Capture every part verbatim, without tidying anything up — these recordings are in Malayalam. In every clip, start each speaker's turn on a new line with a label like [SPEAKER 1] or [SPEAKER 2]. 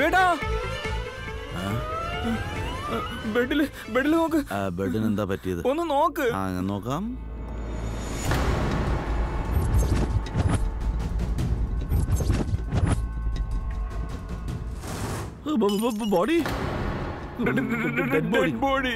[SPEAKER 1] ശിവേട്ടാ ബെഡില് ബെഡില് നോക്ക്.
[SPEAKER 2] ബെഡിന് എന്താ പറ്റിയത്?
[SPEAKER 1] ഒന്ന് നോക്ക്.
[SPEAKER 2] ആ നോക്കാം. Body
[SPEAKER 1] body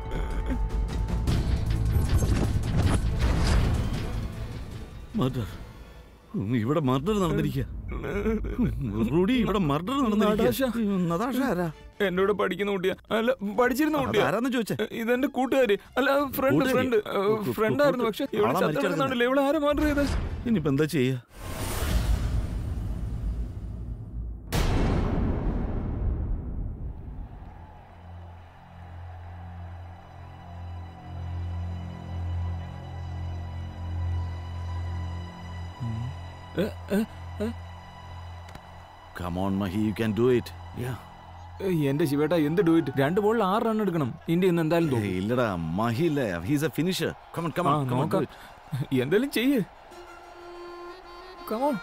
[SPEAKER 2] murder. ഇവിടെ മർഡർ നടന്നിരിക്കുക. റൂഡി, ഇവിടെ മർഡർ നടന്നിരിക്കുക.
[SPEAKER 1] എന്നോട് പഠിക്കുന്ന കുട്ടിയാ. അല്ല, പഠിച്ചിരുന്ന കുട്ടിയാ.
[SPEAKER 2] ആരാന്ന് ചോദിച്ചേ?
[SPEAKER 1] ഇതെന്റെ കൂട്ടുകാരി. അല്ല, ഫ്രണ്ട് ഫ്രണ്ട് ഫ്രണ്ട് ആയിരുന്നു. പക്ഷെ ഇവിടെ ചത്തിടക്കുന്നുണ്ടല്ലോ. ഇവിടെ ആരാ മർഡർ ചെയ്ത്?
[SPEAKER 2] ഇനിയിപ്പോ എന്താ ചെയ്യാ? Come on, Mahi, you can do it. Yeah.
[SPEAKER 1] എന്റെ ശിവേട്ടാ, എന്ത് ഡു ഇറ്റ്? രണ്ട് ബോളിൽ ആറ് റൺ എടുക്കണം. ഇന്ത്യ ഇന്ന് എന്തായാലും തോന്നും.
[SPEAKER 2] ഇല്ലടാ, മഹി ഇല്ല. He's a finisher. Come on, come on, come on.
[SPEAKER 1] എന്തായാലും ചെയ്യ്. Come on.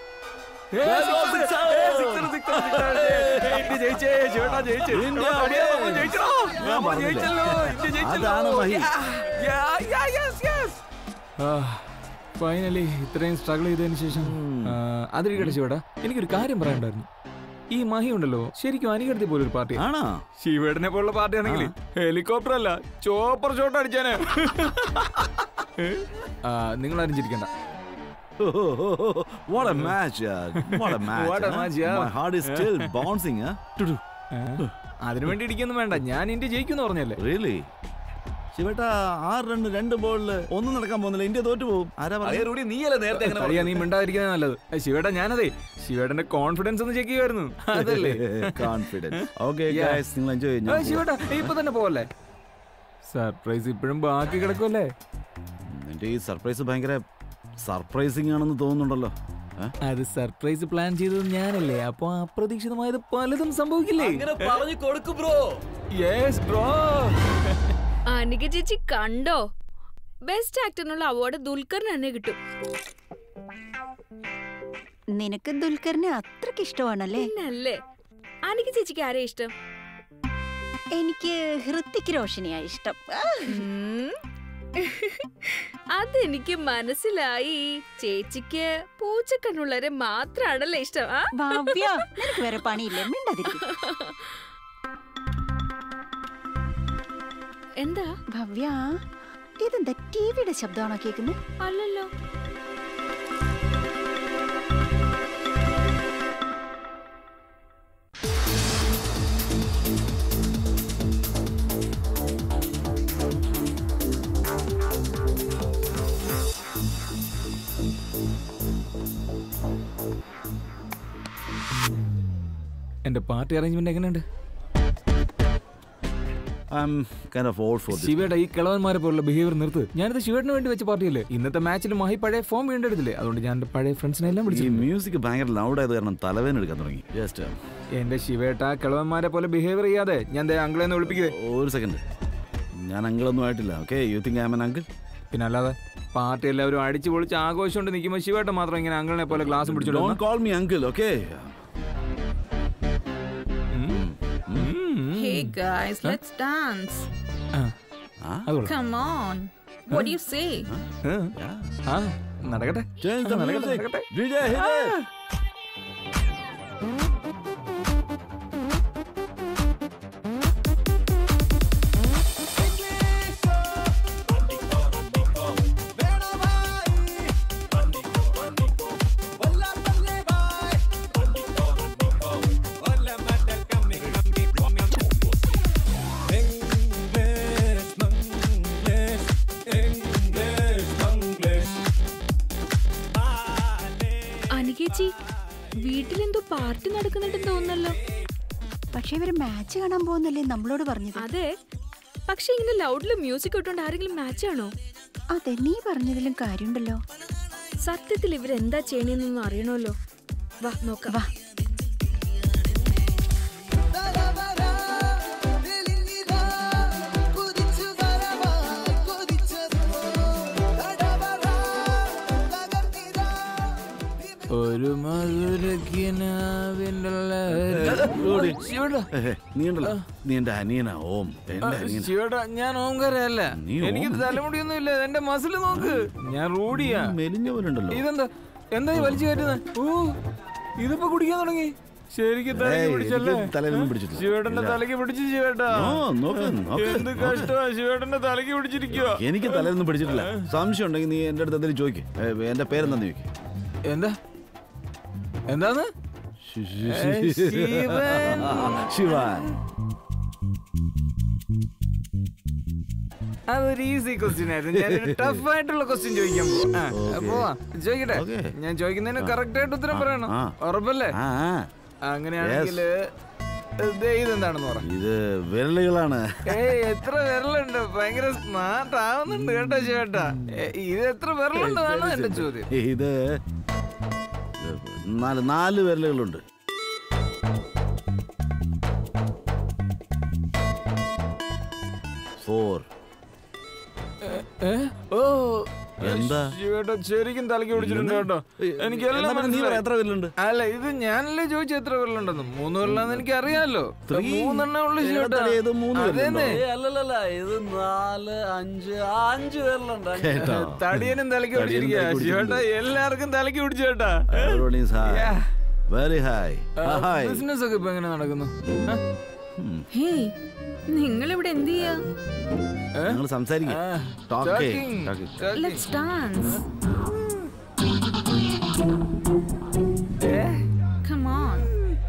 [SPEAKER 1] ഫൈനലി ഇത്രയും സ്ട്രഗിൾ ചെയ്തതിന് ശേഷം അതിരിക്കട്ടെ ശിവേട്ടാ, എനിക്കൊരു കാര്യം പറയാനുണ്ടായിരുന്നു. ഈ മഹി ഉണ്ടല്ലോ, ശരിക്കും അനികടത്തി പോലൊരു പാർട്ടി ആണോ? ശിവേടനെ പോലുള്ള പാർട്ടി ആണെങ്കിൽ ഹെലികോപ്റ്റർ അല്ല, ചോപ്പർ ഷോട്ട് അടിച്ചാന്. നിങ്ങൾ അറിഞ്ഞിരിക്കണ്ട.
[SPEAKER 2] What a match, yaar. What a match.
[SPEAKER 1] What a match, yeah.
[SPEAKER 2] My heart is still bouncing, huh?
[SPEAKER 1] അതിനു വേണ്ടി ഇടിക്കൊന്നും വേണ്ട, ഞാൻ ഇന്ത്യ ജയിക്കുമെന്ന് പറഞ്ഞല്ലേ.
[SPEAKER 2] Really? ശിവേട്ടാ, ആറ് റണ്ണ് രണ്ട് ബോളില് ഒന്നും നടക്കാൻ പോകുന്നില്ല. ഇന്ത്യ തോറ്റു പോകും.
[SPEAKER 1] നീയല്ലേ നീ മിണ്ടാതിരിക്കുന്നത് നല്ലത്. ശിവേട്ടാ, ഞാനതേ ശിവേട്ടന്റെ കോൺഫിഡൻസ് ഒന്ന് ചെക്ക് ചെയ്യുമായിരുന്നു. അതല്ലേ
[SPEAKER 2] കോൺഫിഡൻസ്. ഓക്കെ ഗൈസ്, നിങ്ങൾ എൻജോയ് ചെയ്യൂ.
[SPEAKER 1] ശിവേട്ടാ, ഇപ്പൊ തന്നെ പോവല്ലേ? സർപ്രൈസ് ഇപ്പോഴും ബാക്കി കിടക്കുമല്ലേ?
[SPEAKER 2] നിന്റെ ഈ സർപ്രൈസ് ഭയങ്കര സർപ്രൈസിംഗ് ആണെന്ന് തോന്നുന്നുണ്ടല്ലോ.
[SPEAKER 1] അത് സർപ്രൈസ് പ്ലാൻ ചെയ്തത് ഞാനല്ലേ, അപ്പൊ അപ്രതീക്ഷിതമായത് പലതും സംഭവിക്കില്ലേ? Yes bro.
[SPEAKER 3] അനിക ചേച്ചി കണ്ടോ, ബെസ്റ്റ് ആക്ടറിനുള്ള അവാർഡ് ദുൽഖറിന് തന്നെ കിട്ടും.
[SPEAKER 4] നിനക്ക് ദുൽഖറിനെ അത്രക്ക് ഇഷ്ടമാണല്ലേ?
[SPEAKER 3] അല്ലേ, അനിക ചേച്ചിക്ക് ആരെ ഇഷ്ടം?
[SPEAKER 4] എനിക്ക് ഹൃത്തിക് റോഷനെയാ ഇഷ്ടം.
[SPEAKER 3] അതെനിക്ക് മനസ്സിലായി. ചേച്ചിക്ക് പൂച്ചക്കണ്ണുള്ളവരെ മാത്രാണല്ലേ ഇഷ്ടം?
[SPEAKER 4] നിനക്ക് വേറെ പണിയില്ലേ? മിണ്ടാതിരിക്കും.
[SPEAKER 3] എന്താ
[SPEAKER 4] ഭവ്യ, ഇതെന്താ ടിവിയുടെ ശബ്ദമാണോ കേൾക്കുന്നത്?
[SPEAKER 3] അല്ലല്ലോ.
[SPEAKER 1] എന്റെ പാർട്ടി അറേഞ്ച്മെന്റ് എങ്ങനെയുണ്ട്? ശിവയുടെ ഈ കിളവന്മാരെ പോലുള്ള ബിഹേവിയർ നിർത്ത്. ഞാനിത് ശിവേടിന് വേണ്ടി വെച്ച പാർട്ടിയല്ലേ. ഇന്നത്തെ മാച്ചിൽ മഹി പഴയ ഫോം വീണ്ടെടുത്തില്ലേ, അതുകൊണ്ട് ഞാൻ പഴയ ഫ്രണ്ട്സിനെ എല്ലാം വിളിച്ചു.
[SPEAKER 2] മ്യൂസിക് ഭയങ്കര ലൗഡ് ആയത് കാരണം തലവേദന എടുക്കാൻ തുടങ്ങി. ജസ്റ്റ്
[SPEAKER 1] എന്റെ ശിവേട്ട, കിളവന്മാരെ പോലെ ബിഹേവിയർ ചെയ്യാതെ ഞാൻ അങ്കിളെ വിളിപ്പിക്കേ.
[SPEAKER 2] ഒരു സെക്കൻഡ്, ഞാൻ അങ്കിളൊന്നും ആയിട്ടില്ല. Okay, you think I am an uncle?
[SPEAKER 1] പിന്നെ അല്ലാതെ പാർട്ടി എല്ലാവരും അടിച്ചു പൊളിച്ച് ആഘോഷം കൊണ്ട് നിൽക്കുമ്പോൾ ശിവേട്ട മാത്രം ഇങ്ങനെ അങ്കിളിനെ പോലെ ഗ്ലാസ് പിടിച്ചോളൂ.
[SPEAKER 2] Don't call me uncle, okay?
[SPEAKER 5] Hey guys, let's dance. Come on. What do you say?
[SPEAKER 1] നടക്കട്ടെ.
[SPEAKER 3] വീട്ടിലെന്തോ പാർട്ടി നടക്കുന്നുണ്ടെന്ന് തോന്നല്ലോ.
[SPEAKER 4] പക്ഷെ ഇവര് മാച്ച് കാണാൻ പോകുന്നല്ലേ നമ്മളോട് പറഞ്ഞത്?
[SPEAKER 3] അതെ, പക്ഷെ ഇങ്ങനെ ലൗഡില് മ്യൂസിക് ഇട്ടോണ്ട് ആരെങ്കിലും മാച്ച് ആണോ?
[SPEAKER 4] അതെ, നീ പറഞ്ഞതിലും കാര്യമുണ്ടല്ലോ.
[SPEAKER 3] സത്യത്തിൽ ഇവരെന്താ ചെയ്യണെന്നൊന്നും അറിയണമല്ലോ. വാ നോക്കാം.
[SPEAKER 4] വാ.
[SPEAKER 1] ഒരു മധുരക്കിനാവിൻ്റെ ശിവേട്ടാ
[SPEAKER 2] നീ ഉണ്ടല്ലോ നീ എന്റെ അനിയനാ ഓം എന്റെ അനിയൻ.
[SPEAKER 1] ശിവേട്ടാ ഞാൻ ഓംകാരല്ല, എനിക്ക് തലമുടിയൊന്നും ഇല്ല, എന്റെ മസില് നോക്ക്, ഞാൻ റൂഡിയാ.
[SPEAKER 2] മെലിഞ്ഞ പോലെ ഉണ്ടല്ലോ.
[SPEAKER 1] ഇതെന്താ എന്താ വലിച്ചു കയറ്റുന്നത്? ഓ ഇതിപ്പോ കുടിക്കാൻ തുടങ്ങി. ശരിക്കും തലയ്ക്ക് പിടിച്ചല്ലേ?
[SPEAKER 2] തലയിലൊന്നും പിടിച്ചിട്ടില്ല.
[SPEAKER 1] ശിവേട്ടന്റെ തലയ്ക്ക് പിടിച്ചു ശിവേട്ടാ. എന്ത് കഷ്ടമാ, ശിവേട്ടന്റെ തലയ്ക്ക് പിടിച്ചിരിക്കുക.
[SPEAKER 2] എനിക്ക് തലയൊന്നും പിടിച്ചിട്ടില്ല. സംശയം ഉണ്ടെങ്കിൽ നീ എന്റെ അടുത്ത് എന്തെങ്കിലും ചോദിക്കും. എന്റെ പേരെന്താ ചോദിക്കും.
[SPEAKER 1] എന്താ എന്താന്ന്?
[SPEAKER 2] ശിവൻ.
[SPEAKER 1] അതൊരു ഈസി ക്വസ്റ്റ്യൻ ആയിരുന്നു. ഞാനൊരു ടഫ് ആയിട്ടുള്ള ക്വസ്റ്റ്യൻ ചോദിക്കാൻ പോവാ. ചോദിക്കട്ടെ? ഞാൻ ചോദിക്കുന്നതിന് കറക്റ്റ് ആയിട്ട് ഉത്തരം പറയണം, ഉറപ്പല്ലേ? അങ്ങനെയാണെങ്കിൽ ഇതെന്താണെന്ന് പറ.
[SPEAKER 2] ഇത് വിരലുകളാണ്.
[SPEAKER 1] ഏയ് എത്ര വിരലുണ്ട്? ഭയങ്കര സ്മാർട്ട് ആവുന്നുണ്ട് കേട്ടോ ചേട്ടാ. ഇത് എത്ര വിരലുണ്ടെന്നാണ് എന്റെ ചോദ്യം.
[SPEAKER 2] ഇത് നാല് നാല് വിരലുകളുണ്ട്. ഫോർ.
[SPEAKER 1] ഓ
[SPEAKER 2] എന്താ
[SPEAKER 1] ശരിക്കും തലക്ക് പിടിച്ചിട്ടുണ്ട് കേട്ടോ. എനിക്ക്
[SPEAKER 2] എത്ര വിരലുണ്ട്?
[SPEAKER 1] അല്ല ഇത് ഞാനല്ലേ ചോദിച്ചു എത്ര വിരലുണ്ടെന്ന്. മൂന്ന് വിരലാന്ന് എനിക്ക് അറിയാലോ. മൂന്നെണ്ണേ ഉള്ളു ചേട്ടാ.
[SPEAKER 6] അല്ലല്ല ഇത് നാല് അഞ്ച് അഞ്ച് വിരലുണ്ട്.
[SPEAKER 1] തടിയനും തലക്ക് പിടിച്ചിരിക്കുക ചേട്ടാ. എല്ലാവർക്കും തലക്ക് പിടിച്ചു ചേട്ടാ.
[SPEAKER 2] Very high.
[SPEAKER 1] ബിസിനസ് ഒക്കെ ഇപ്പൊ എങ്ങനെ നടക്കുന്നു?
[SPEAKER 5] നിങ്ങൾ ഇവിടെ എന്ത് ചെയ്യാ?
[SPEAKER 2] നിങ്ങൾ സംസാരിക്കും.
[SPEAKER 5] Let's dance. Come on.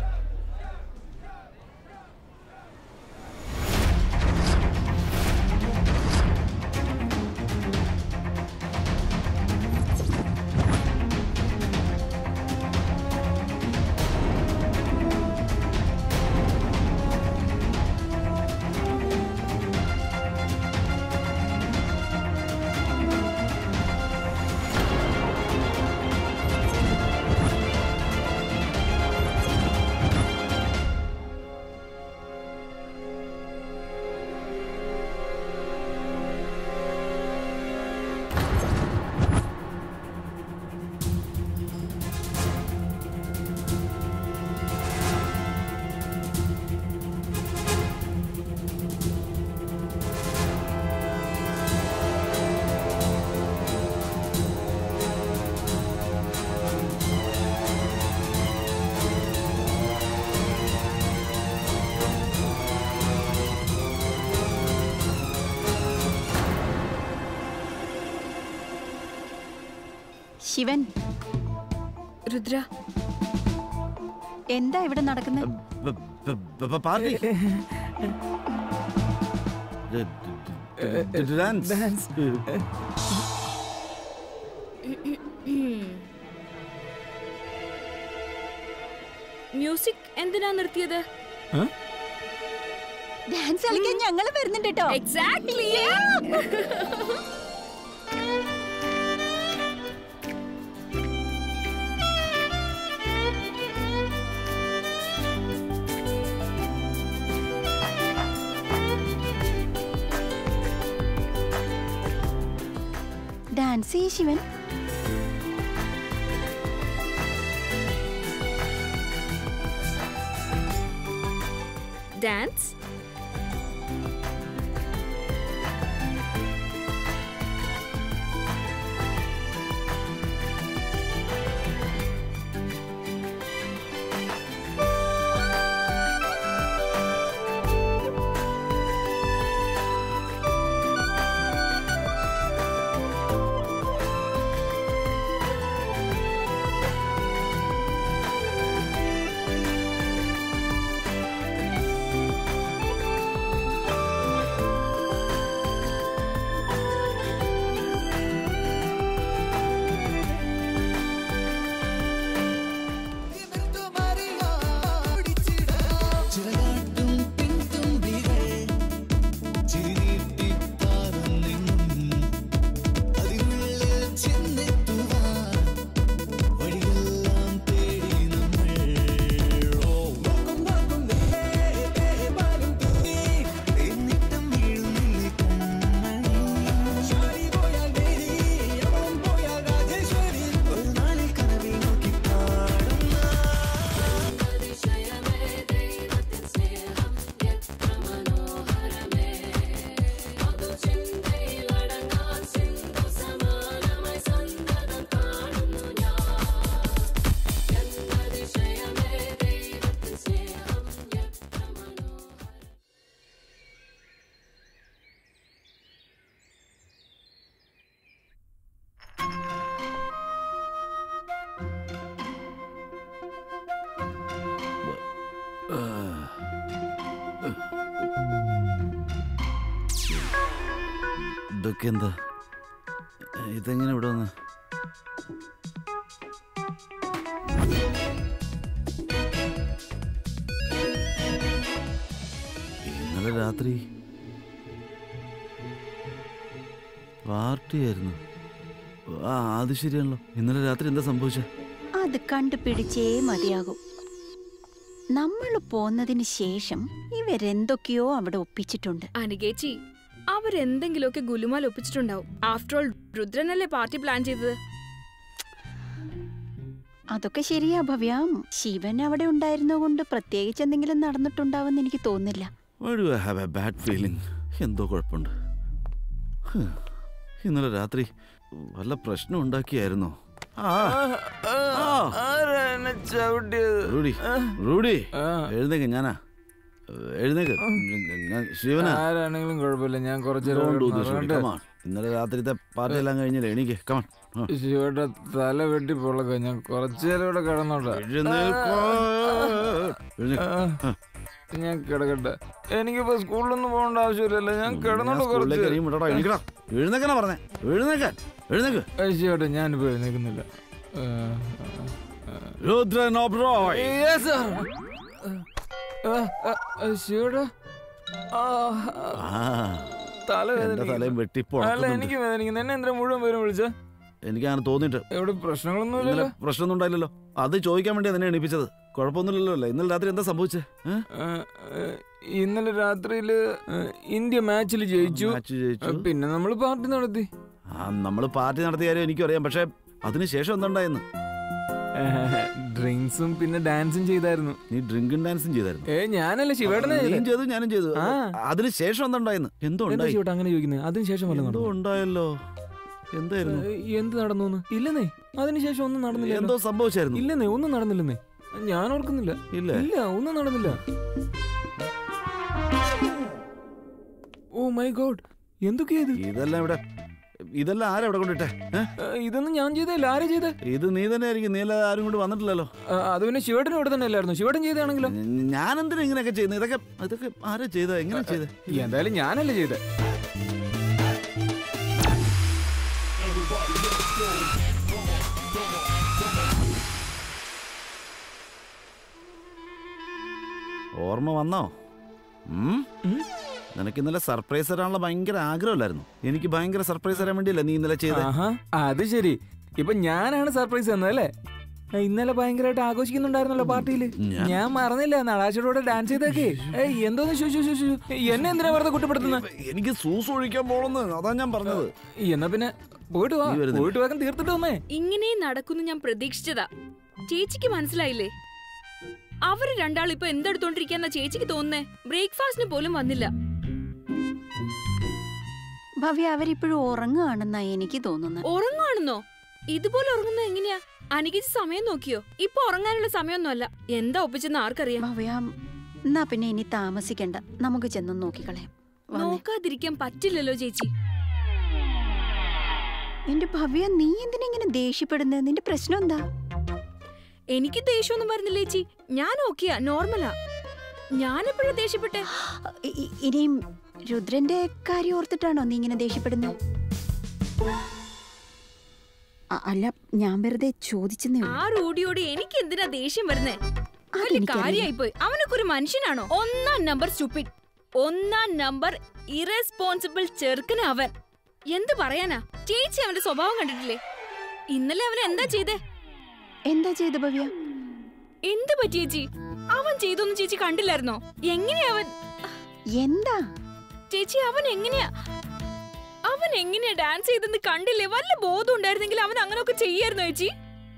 [SPEAKER 4] Shivan,
[SPEAKER 3] Rudra
[SPEAKER 4] എന്താ ഇവിടെ നടക്കുന്നത്?
[SPEAKER 2] പാർട്ടി.
[SPEAKER 3] മ്യൂസിക് എന്തിനാ നിർത്തിയത്?
[SPEAKER 4] ഡാൻസ് കളിക്കാൻ ഞങ്ങൾ വരുന്നുണ്ട് കേട്ടോ.
[SPEAKER 3] എക്സാക്ട്ലി.
[SPEAKER 4] ഡാൻസ് ചെയ്യ് ശിവൻ.
[SPEAKER 3] ഡാൻസ്.
[SPEAKER 2] ഇതൊക്കെ എന്താ? ഇതെങ്ങനെ ഇവിടെ വന്ന്? ഇന്നലെ രാത്രി പാർട്ടിയായിരുന്നു. ആ അത് ശരിയാണല്ലോ. ഇന്നലെ രാത്രി എന്താ സംഭവിച്ചേ?
[SPEAKER 4] അത് കണ്ടുപിടിച്ചേ മതിയാകും. നമ്മൾ പോന്നതിന് ശേഷം ഇവരെന്തൊക്കെയോ അവിടെ ഒപ്പിച്ചിട്ടുണ്ട്.
[SPEAKER 3] അനികേച്ചി, അവരെന്തെങ്കിലുമൊക്കെ ഗുലുമാൽ ഒപ്പിച്ചിട്ടുണ്ടാവും. ആഫ്റ്റർ ഓൾ രുദ്രനല്ലേ പാർട്ടി പ്ലാൻ ചെയ്തത്.
[SPEAKER 4] അതൊക്കെ ശരിയാ ഭവ്യ. ശിവൻ അവിടെ ഉണ്ടായിരുന്നതുകൊണ്ട് പ്രത്യേകിച്ച് എന്തെങ്കിലും നടന്നിട്ടുണ്ടാവുമെന്ന് എനിക്ക് തോന്നുന്നില്ല.
[SPEAKER 2] എന്തോ കുഴപ്പമുണ്ട്. ഇന്നലെ രാത്രി വല്ല പ്രശ്നം ഉണ്ടാക്കിയായിരുന്നോ? എഴുന്നേക്ക്. ഞാനാ എഴുന്നേക്ക്. ശിവനാ.
[SPEAKER 1] ആരാണെങ്കിലും കുഴപ്പമില്ല, ഞാൻ കുറച്ച്
[SPEAKER 2] ഇന്നലെ രാത്രിത്തെ പാർട്ടി എല്ലാം കഴിഞ്ഞില്ലേ? എനിക്ക് കമാൺ.
[SPEAKER 1] ശിവയുടെ തല വെട്ടി പൊളക്ക. ഞാൻ കുറച്ചു നേരം ഇവിടെ കിടന്നോട്ടെ. ഞാൻ കിടക്കട്ടെ. എനിക്കിപ്പോ സ്കൂളിലൊന്നും പോകേണ്ട ആവശ്യമില്ലല്ലോ. ഞാൻ കിടന്നോട്ട് കുറച്ച്.
[SPEAKER 2] എഴുന്നേക്കാനാ പറഞ്ഞേ. എഴുന്നേക്കാൻ. എഴുന്നേക്ക്.
[SPEAKER 1] ശിവട്ടെ, ഞാനിപ്പോ എഴുന്നേക്കുന്നില്ല. ശിവടാ,
[SPEAKER 2] തലയും വെട്ടിപ്പോ.
[SPEAKER 1] അല്ല, എനിക്ക് വേദനിക്കുന്നു. എന്നെ എന്തിനാ മുഴുവൻ പേരും വിളിച്ച?
[SPEAKER 2] എനിക്കങ്ങനെ തോന്നിട്ട്.
[SPEAKER 1] എവിടെ പ്രശ്നങ്ങളൊന്നുമില്ലല്ലോ?
[SPEAKER 2] പ്രശ്നമൊന്നും ഉണ്ടായില്ലല്ലോ. അത് ചോദിക്കാൻ വേണ്ടി തന്നെ എണീപ്പിച്ചത്. കുഴപ്പമൊന്നുമില്ലല്ലോ. ഇന്നലെ രാത്രി എന്താ സംഭവിച്ചേ?
[SPEAKER 1] ഇന്നലെ രാത്രിയില് ഇന്ത്യ മാച്ചിൽ ജയിച്ചു. പിന്നെ നമ്മള് പാർട്ടി നടത്തി.
[SPEAKER 2] ആ നമ്മള് പാർട്ടി നടത്തിയ കാര്യം എനിക്കും അറിയാം. പക്ഷെ അതിനുശേഷം എന്തുണ്ടായിരുന്നു?
[SPEAKER 1] ഡ്രിങ്ക്സും പിന്നെ ഡാൻസും ചെയ്തായിരുന്നു.
[SPEAKER 2] നീ ഡ്രിങ്കും ഡാൻസും ചെയ്തായിരുന്നു?
[SPEAKER 1] ഏ ഞാനല്ല, ശിവേട്ടനെ
[SPEAKER 2] ചെയ്തു. ഞാനും ചെയ്തു. അതിനുശേഷം എന്തായിരുന്നു? എന്തോ
[SPEAKER 1] ശിവട്ട അങ്ങനെ ചോദിക്കുന്നത്? അതിനുശേഷം
[SPEAKER 2] എന്തോ ഉണ്ടായല്ലോ. എന്തായിരുന്നു?
[SPEAKER 1] എന്ത് നടന്നു? ഇല്ലെന്നേ, അതിനുശേഷം ഒന്നും നടന്നില്ല.
[SPEAKER 2] എന്തോ സംഭവിച്ചായിരുന്നു?
[SPEAKER 1] ഇല്ലെന്നേ, ഒന്നും നടന്നില്ലെന്നേ. ഞാൻ ഓർക്കുന്നില്ല.
[SPEAKER 2] ഇല്ല
[SPEAKER 1] ഇല്ല, ഒന്നും നടന്നില്ല. ഓ മൈ ഗോഡ്, എന്തൊക്കെയാ ഇത്?
[SPEAKER 2] ഇതെല്ലാം ഇവിടെ ഇതെല്ലാം ആരാ ഇവിടെ കൊണ്ടിട്ടെ?
[SPEAKER 1] ഇതൊന്നും ഞാൻ ചെയ്തല്ല. ആരാ ചെയ്തേ?
[SPEAKER 2] ഇത് നീ തന്നെ ആയിരിക്കും. നീ അല്ലാതെ ആരും കൊണ്ട് വന്നിട്ടില്ലല്ലോ.
[SPEAKER 1] അത് പിന്നെ ശിവേട്ടനും ഇവിടെ തന്നെ അല്ലായിരുന്നു. ശിവേട്ടൻ ചെയ്താണെങ്കിലോ?
[SPEAKER 2] ഞാൻ എന്തിനാ ഇങ്ങനെയൊക്കെ ചെയ്യുന്നത്? ഇതൊക്കെ ഇതൊക്കെ ആരാ ചെയ്ത? എങ്ങനെ ചെയ്തേ?
[SPEAKER 1] എന്തായാലും ഞാനല്ല ചെയ്തേ.
[SPEAKER 2] ഓർമ്മ വന്നോ? നിനക്ക് ഇന്നലെ സർപ്രൈസ് തരാനുള്ള ഭയങ്കര ആഗ്രഹമല്ലായിരുന്നു? എനിക്ക് ഭയങ്കര സർപ്രൈസ് തരാൻ വേണ്ടിയല്ലേ നീ ഇന്നലെ ചെയ്തത്?
[SPEAKER 1] അത് ശരി. ഇപ്പൊ ഞാനാണ് സർപ്രൈസ് തന്നതല്ലേ? ഇന്നലെ ഭയങ്കരമായിട്ട് ആഘോഷിക്കുന്നുണ്ടായിരുന്നല്ലോ പാർട്ടിയില്. ഞാൻ മറന്നില്ല. നടാശയോടെ ഡാൻസ് ചെയ്തേക്കേ. എന്തോന്ന് എന്നെ എന്തിനാ വെറുതെ കുറ്റപ്പെടുത്തുന്നത്?
[SPEAKER 2] എനിക്ക് സൂസ് ഒഴിക്കാൻ പോണെന്ന്, അതാ ഞാൻ പറഞ്ഞത്.
[SPEAKER 1] എന്നാ പിന്നെ പോയിട്ട് വാ. പോയിട്ട് വേഗം തീർത്തിട്ട് വന്നേ.
[SPEAKER 3] ഇങ്ങനെ നടക്കുന്നു ഞാൻ പ്രതീക്ഷിച്ചതാ. ചേച്ചിക്ക് മനസ്സിലായില്ലേ? അവര് രണ്ടാളും ഇപ്പൊ എന്തെടുത്തോണ്ടിരിക്കാന്ന ചേച്ചിക്ക് തോന്നുന്നേ? ബ്രേക്ക്ഫാസ്റ്റിന് പോലും വന്നില്ല.
[SPEAKER 4] ഭവ്യ, അവരിപ്പോഴും ഉറങ്ങുകയാണെന്നാ എനിക്ക് തോന്നുന്നത്.
[SPEAKER 3] ഉറങ്ങുകയാണെന്നോ? ഇതുപോലെ ഉറങ്ങുന്നത് എങ്ങനെയാ? അനികിച്ച് സമയം നോക്കിയോ? ഇപ്പൊ ഉറങ്ങാനുള്ള സമയമൊന്നുമല്ല. എന്താ ഒപ്പിച്ചെന്ന് ആർക്കറിയാം?
[SPEAKER 4] ഭവ്യ, എന്നാ പിന്നെ ഇനി താമസിക്കണ്ട, നമുക്ക് ചെന്ന് നോക്കിക്കളയാം.
[SPEAKER 3] നോക്കാതിരിക്കാൻ പറ്റില്ലല്ലോ ചേച്ചി.
[SPEAKER 4] എന്റെ ഭവ്യ, നീ എന്തിനാ ഇങ്ങനെ ദേഷ്യപ്പെടുന്നത്? നിന്റെ പ്രശ്നം എന്താ?
[SPEAKER 3] എനിക്ക് ദേഷ്യമൊന്നും വരുന്നില്ല ചേച്ചി. ഞാൻ ഓക്കെയാ, നോർമലാ. ഞാനെപ്പോഴാ ദേഷ്യപ്പെട്ടെ?
[SPEAKER 4] ഇനിയും രുദ്രന്റെ കാര്യം ഓർത്തിട്ടാണോ നീ ഇങ്ങനെ ദേഷ്യപ്പെടുന്നത്? അല്ല, ഞാൻ വെറുതെ ചോദിച്ചെന്നേ.
[SPEAKER 3] ആ റൂഡിയോട് എനിക്ക് എന്തിനാ ദേഷ്യം വരുന്നേ? കാര്യായിപ്പോയി. അവനൊക്കെ ഒരു മനുഷ്യനാണോ? ഒന്നാം നമ്പർ സ്റ്റുപ്പിഡ്, ഒന്നാം നമ്പർ ഇറസ്പോൺസിബിൾ ചെറുക്കന അവൻ. എന്ത് പറയാനാ? ചേച്ചി അവന്റെ സ്വഭാവം കണ്ടിട്ടില്ലേ? ഇന്നലെ അവൻ എന്താ ചെയ്തേ?
[SPEAKER 4] എന്താ ചെയ്ത ഭവ്യ?
[SPEAKER 3] എന്ത് പറ്റി ചേച്ചി? അവൻ ചെയ്തൊന്നും ചേച്ചി കണ്ടില്ലായിരുന്നോ? എങ്ങനെയാ അവൻ?
[SPEAKER 4] എന്താ
[SPEAKER 3] ചേച്ചി, അവൻ എങ്ങനെയാ അവൻ എങ്ങനെയാ ഡാൻസ് ചെയ്തെന്ന് കണ്ടില്ലേ? വല്ല ബോധം ഉണ്ടായിരുന്നെങ്കിൽ അവൻ അങ്ങനെയൊക്കെ ചെയ്യായിരുന്നോ ചേച്ചി?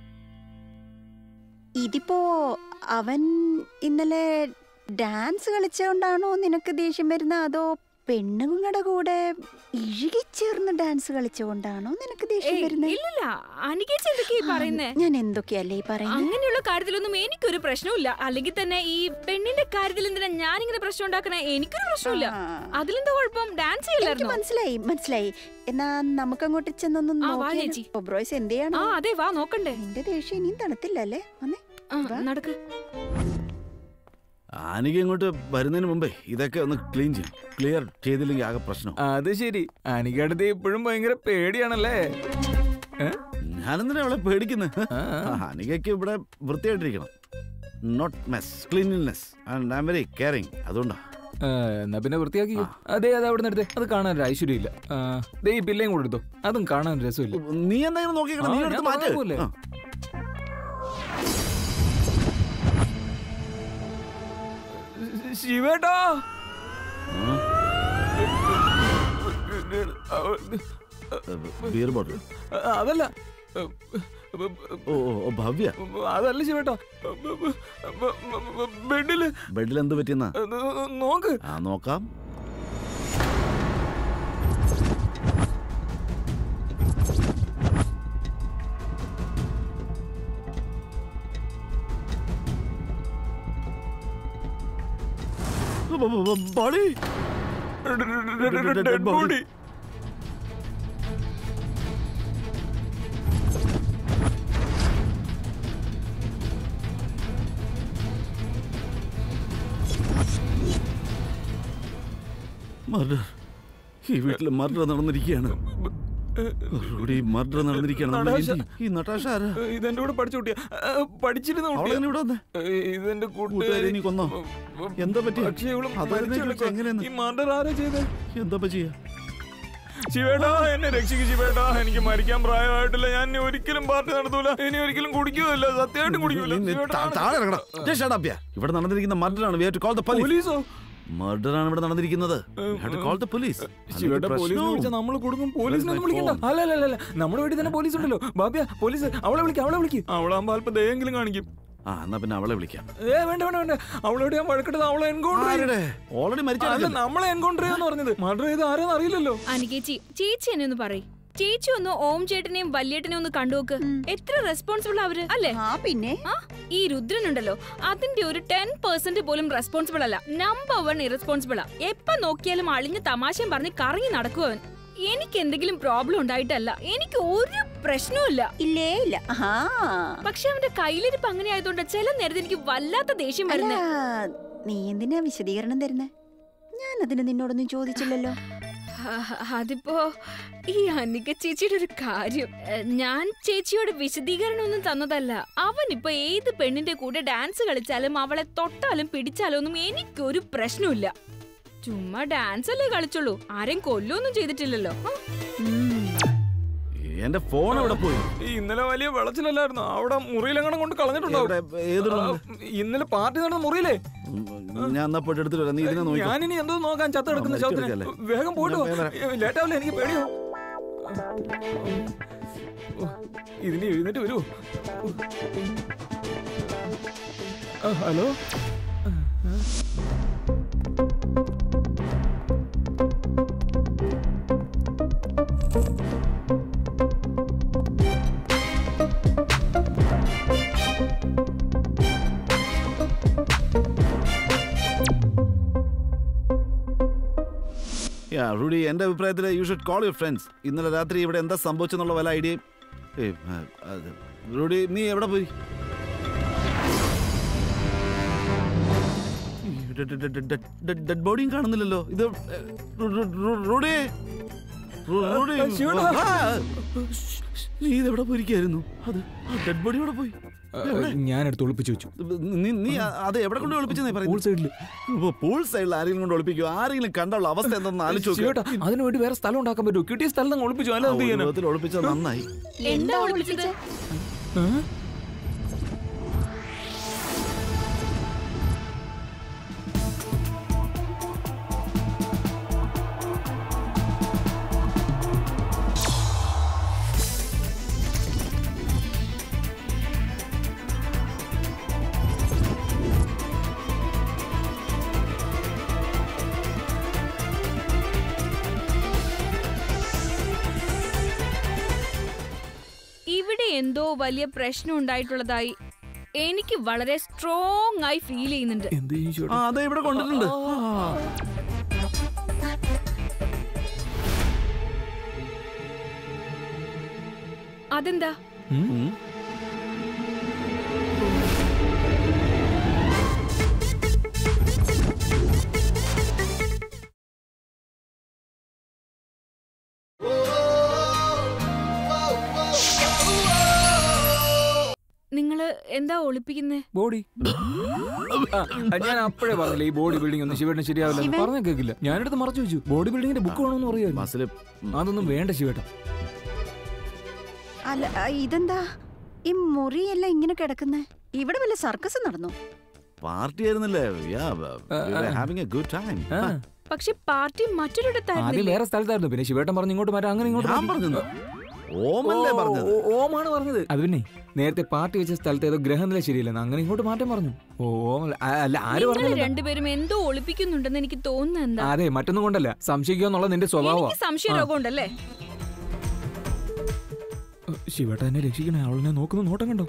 [SPEAKER 4] ഇതിപ്പോ അവൻ ഇന്നലെ ഡാൻസ് കളിച്ചോണ്ടാണോ നിനക്ക് ദേഷ്യം വരുന്നത്? അതോ പെണ്ണുങ്ങളുടെ കൂടെ ഇഴുകിച്ചേർന്ന് ഡാൻസ് കളിച്ചുകൊണ്ടാണോ നിനക്ക് ദേഷ്യം വരുന്നത്?
[SPEAKER 3] ഇല്ലല്ല, അനികേച്ചി എന്തൊക്കെയാ പറയുന്നേ?
[SPEAKER 4] ഞാൻ എന്തൊക്കെയല്ലേ ഈ പറയുന്നത്?
[SPEAKER 3] അങ്ങനെയുള്ള കാര്യത്തിലൊന്നും എനിക്കൊരു പ്രശ്നമില്ല. അല്ലെങ്കിൽ തന്നെ ഈ പെണ്ണിന്റെ കാര്യത്തിൽ എന്തിനാ ഞാനിങ്ങനെ പ്രശ്നം ഉണ്ടാക്കണേ? എനിക്കൊരു പ്രശ്നമില്ല. അതിലെന്താ കുഴപ്പം? ഡാൻസ് ചെയ്യില്ലായിരുന്നു.
[SPEAKER 4] മനസ്സിലായി മനസ്സിലായി. എന്നാ നമുക്ക് അങ്ങോട്ട് ചെന്നൊന്നും എന്ത് ചെയ്യണം?
[SPEAKER 3] ആ അതെ, വാ നോക്കണ്ടേ.
[SPEAKER 4] നിന്റെ ദേഷ്യം ഇനിയും തണുത്തില്ലല്ലേ?
[SPEAKER 3] നടക്ക്.
[SPEAKER 2] അനിക ഇങ്ങോട്ട് വരുന്നതിന് മുമ്പേ ഇതൊക്കെ ഒന്ന് ക്ലീൻ ചെയ്യും. ക്ലിയർ ചെയ്തില്ലെങ്കിൽ ആകെ പ്രശ്നം.
[SPEAKER 1] അത് ശരി, അനികടുത്ത് ഇപ്പോഴും ഭയങ്കര പേടിയാണല്ലേ?
[SPEAKER 2] ഞാനെന്തിനാ അവളെ പേടിക്കുന്നത്? അനികയ്ക്ക് ഇവിടെ വൃത്തിയായിട്ടിരിക്കണം. Not mess, cleanliness and I am very caring. അതുകൊണ്ടാ.
[SPEAKER 1] എന്നാ പിന്നെ വൃത്തിയാക്കി. അതെ, അത് അവിടെ നിന്ന് അത് കാണാൻ ഒരു ഐശ്വര്യമില്ല. ദേ ഈ പിള്ളേയും കൂടെ എടുത്തോ, അതും കാണാൻ ഒരു രസമില്ല.
[SPEAKER 2] നീ എന്തെങ്കിലും നോക്കിക്കണം, നീ എടുത്ത് മാറ്റല്ലേ?
[SPEAKER 1] ശിവേട്ടാ,
[SPEAKER 2] ബിയർ ബോട്ടിൽ
[SPEAKER 1] അതല്ല.
[SPEAKER 2] ഓ ഭവ്യ,
[SPEAKER 1] അതല്ല ശിവേട്ടാ, ബെഡില്
[SPEAKER 2] ബെഡിൽ എന്ത് പറ്റിയെന്നാ
[SPEAKER 1] നോക്ക്.
[SPEAKER 2] ആ നോക്കാം. Body
[SPEAKER 1] dead body.
[SPEAKER 2] മർഡർ. ഈ വീട്ടിൽ മർഡർ നടന്നിരിക്കുകയാണ്. മർഡർ നടന്നിരിക്കുകയാണ്. ഈ നട്ടാഷ ആരാ?
[SPEAKER 1] ഇതെന്റെ കൂടെ പഠിച്ച കുട്ടിയാ. പഠിച്ചിരുന്ന ഇതെന്റെ
[SPEAKER 2] കൂട്ടുകാരെ നീ കൊന്നോ? എന്താ പറ്റി?
[SPEAKER 1] ഈ മർഡർ ആരാ ചെയ്തേ?
[SPEAKER 2] എന്താ ചെയ്യാ?
[SPEAKER 1] ശിവേട്ടാ, എന്നെ രക്ഷിക്ക് ശിവേട്ടാ, എനിക്ക് മരിക്കാൻ പ്രായമായിട്ടില്ല. ഞാൻ ഇനി ഒരിക്കലും പാർട്ടി നടത്തൂല, ഇനി ഒരിക്കലും കുടിക്കുകയില്ല, സത്യമായിട്ടും കുടിക്കൂല.
[SPEAKER 2] ഇവിടെ നടന്നിരിക്കുന്ന മർഡറാണ്. പോലീസോ? മർഡറാണ് ഇവിടെ നടന്നിരിക്കുന്നത്.
[SPEAKER 1] നമ്മൾ കൊടുക്കും. പോലീസിനൊന്നും വിളിക്കണ്ട. അല്ല അല്ല അല്ല, നമ്മുടെ വീട്ടിൽ തന്നെ പോലീസ് ഉണ്ടല്ലോ. ബാബിയ, പോലീസ് അവളെ വിളിക്കും, അവളെ വിളിക്കും. അവളാകുമ്പോ അല്പം ദയെങ്കിലും കാണിക്കും.
[SPEAKER 2] ആ എന്നാ പിന്നെ അവളെ വിളിക്കാം.
[SPEAKER 1] ഏ വേണ്ട വേണ്ട വേണ്ട, അവളോട് ഞാൻ വഴക്കിട്ടത് അവളെ എൻകൗണ്ടർ
[SPEAKER 2] ഓൾറെഡി മരിച്ചു.
[SPEAKER 1] നമ്മളെ എൻകൗണ്ടർ ചെയ്യാന്ന് പറഞ്ഞത്. മർഡർ ചെയ്ത് ആരാന്ന് അറിയില്ലല്ലോ.
[SPEAKER 3] അനികേച്ചി, ചേച്ചി എന്നെ ഒന്ന് പറയും. ചേച്ചി ഒന്ന് ഓം ചേട്ടനെയും വല്യേട്ടനെയും ഒന്ന് കണ്ടുനോക്ക്. എത്ര റെസ്പോൺസിബിൾ അവര് അല്ലേ?
[SPEAKER 4] പിന്നെ
[SPEAKER 3] ഈ രുദ്രനുണ്ടല്ലോ, അതിന്റെ ഒരു ടെൻ പെർസെന്റ് പോലും റെസ്പോൺസിബിൾ അല്ല. നമ്പർ വൺ ഇറസ്പോൺസിബിളാ. എപ്പ നോക്കിയാലും അളിഞ്ഞ തമാശയും പറഞ്ഞ് കറങ്ങി നടക്കുവൻ. എനിക്ക് എന്തെങ്കിലും പ്രോബ്ലം ഉണ്ടായിട്ടല്ല, എനിക്ക് ഒരു പ്രശ്നവുമില്ല.
[SPEAKER 4] ഇല്ലേ ഇല്ല.
[SPEAKER 3] പക്ഷെ അവന്റെ കയ്യിലിരിപ്പ് അങ്ങനെ ആയതുകൊണ്ട് ചില നേരത്തെ എനിക്ക് വല്ലാത്ത ദേഷ്യം വരുന്നേ.
[SPEAKER 4] നീ എന്തിനാ വിശദീകരണം തരുന്നേ? ഞാൻ അതിന് നിന്നോടൊന്നും ചോദിച്ചില്ലല്ലോ.
[SPEAKER 3] അതിപ്പോ ഈ അനിക ചേച്ചിയുടെ ഒരു കാര്യം. ഞാൻ ചേച്ചിയോട് വിശദീകരണം ഒന്നും തന്നതല്ല. അവൻ ഇപ്പൊ ഏത് പെണ്ണിന്റെ കൂടെ ഡാൻസ് കളിച്ചാലും അവളെ തൊട്ടാലും പിടിച്ചാലും ഒന്നും എനിക്കൊരു പ്രശ്നമില്ല. ചുമ്മാ ഡാൻസ് അല്ലേ കളിച്ചുള്ളൂ, ആരെയും കൊല്ലൊന്നും ചെയ്തിട്ടില്ലല്ലോ.
[SPEAKER 2] എന്റെ ഫോൺ അവിടെ പോയി.
[SPEAKER 1] ഇന്നലെ വലിയ വെളച്ചിലല്ലായിരുന്നു, അവിടെ മുറിയിലെങ്ങനെ കൊണ്ട് കളഞ്ഞിട്ടുണ്ടാവും. ഇന്നലെ പാർട്ടി നടന്ന മുറിയിലേ.
[SPEAKER 2] ഞാൻ
[SPEAKER 1] ഞാനിനി എന്തോ നോക്കാൻ ചത്ത കിടക്കുന്ന ശവത്തിന്. വേഗം പോയിട്ടോ, ലേറ്റാവില്ല, എനിക്ക് പേടിയോ. ഇതിന് എഴുന്നേറ്റ് വരുമോ? ഹലോ,
[SPEAKER 2] റൂഡി, എന്റെ അഭിപ്രായത്തിൽ you should call your friends. ഇന്നലെ രാത്രി ഇവിടെ എന്താ സംഭവിച്ചെന്നുള്ള വല്ല ഐഡിയയും. റൂഡി, നീ എവിടെ പോയി? ഡെഡ് ബോഡിയും കാണുന്നില്ലല്ലോ. ഇത് റൂഡി, നീ ഇതെവിടെ പോയിരിക്കായിരുന്നു? അത് ഡെഡ് ബോഡി എവിടെ പോയി?
[SPEAKER 1] ഞാൻ എടുത്ത് ഒളിപ്പിച്ചു വെച്ചു.
[SPEAKER 2] നീ അത് എവിടെ കൊണ്ട് ഒളിപ്പിച്ചെന്നേ പറയുന്നത്?
[SPEAKER 1] പൂൾ സൈഡില്.
[SPEAKER 2] പൂൾ സൈഡിൽ ആരെങ്കിലും കൊണ്ട് ഒളിപ്പിക്കും? ആരെങ്കിലും കണ്ടുള്ള അവസ്ഥ എന്താണെന്ന് ആലോചിച്ചു.
[SPEAKER 1] അതിന് വേണ്ടി വേറെ സ്ഥലം ഉണ്ടാക്കാൻ പറ്റുമോ? കിട്ടിയ സ്ഥലം ഒളിപ്പിച്ചു. അല്ല,
[SPEAKER 2] ഒളിപ്പിച്ചത് നന്നായി.
[SPEAKER 3] എന്താ ഒളിപ്പിച്ചത്? ഇവിടെ എന്തോ വലിയ പ്രശ്നം ഉണ്ടായിട്ടുള്ളതായി എനിക്ക് വളരെ സ്ട്രോങ് ആയി ഫീൽ ചെയ്യുന്നുണ്ട്.
[SPEAKER 2] അതെ, ഇവിടെ കൊണ്ടിട്ടുണ്ട്.
[SPEAKER 3] അതെന്താ? എന്താ ഒളിപ്പിക്കുന്നേ?
[SPEAKER 1] ബോഡി. ഞാൻ അപ്പോഴേ പറഞ്ഞില്ല ഈ ബോഡി ബിൽഡിംഗ് ഒന്നും ശിവേട്ടന് ശരിയാവില്ല. പറഞ്ഞ കേൾക്കില്ല. ഞാനെടുത്ത് മറച്ചു വെച്ചു. ബോഡി ബിൽഡിങ്ങിന്റെ ബുക്ക് വേണമെന്ന് പറയുമായിരുന്നു. അതൊന്നും വേണ്ട ശിവേട്ട.
[SPEAKER 4] അല്ല ഇതെന്താ ഈ മുറിയെല്ലാം ഇങ്ങനെ കിടക്കുന്നേ? ഇവിടെ വല്ല സർക്കസ് നടന്നു?
[SPEAKER 2] പാർട്ടി ആയിരുന്നല്ലേ?
[SPEAKER 3] പക്ഷെ പാർട്ടി മറ്റൊരിടത്തായിരുന്നു.
[SPEAKER 1] വേറെ സ്ഥലത്തായിരുന്നു. പിന്നെ ശിവേട്ടൻ പറഞ്ഞു ഇങ്ങോട്ട് മാറ്റാം. അങ്ങനെ ഇങ്ങോട്ട് ഓമാണ് പറഞ്ഞത്. അത് പിന്നെ നേരത്തെ പാർട്ടി വെച്ച സ്ഥലത്ത് ഏതോ ഗ്രഹനില ശരിയില്ലെന്ന് അങ്ങനെ ഇങ്ങോട്ട് മാറ്റം പറഞ്ഞു. ഓം അല്ല ആര് പറഞ്ഞു?
[SPEAKER 3] രണ്ടുപേരും എന്തോ ഒളിപ്പിക്കുന്നുണ്ടെന്ന് എനിക്ക് തോന്നുന്നു. എന്താ?
[SPEAKER 1] അതെ മറ്റൊന്നും കൊണ്ടല്ല. സംശയിക്കുക എന്നുള്ള നിന്റെ സ്വഭാവം.
[SPEAKER 3] സംശയ രോഗം ഉണ്ടല്ലേ?
[SPEAKER 1] ശിവേട്ട എന്നെ രക്ഷിക്കണേ. അവളെന്നെ നോക്കുന്നു. നോട്ടം കണ്ടോ?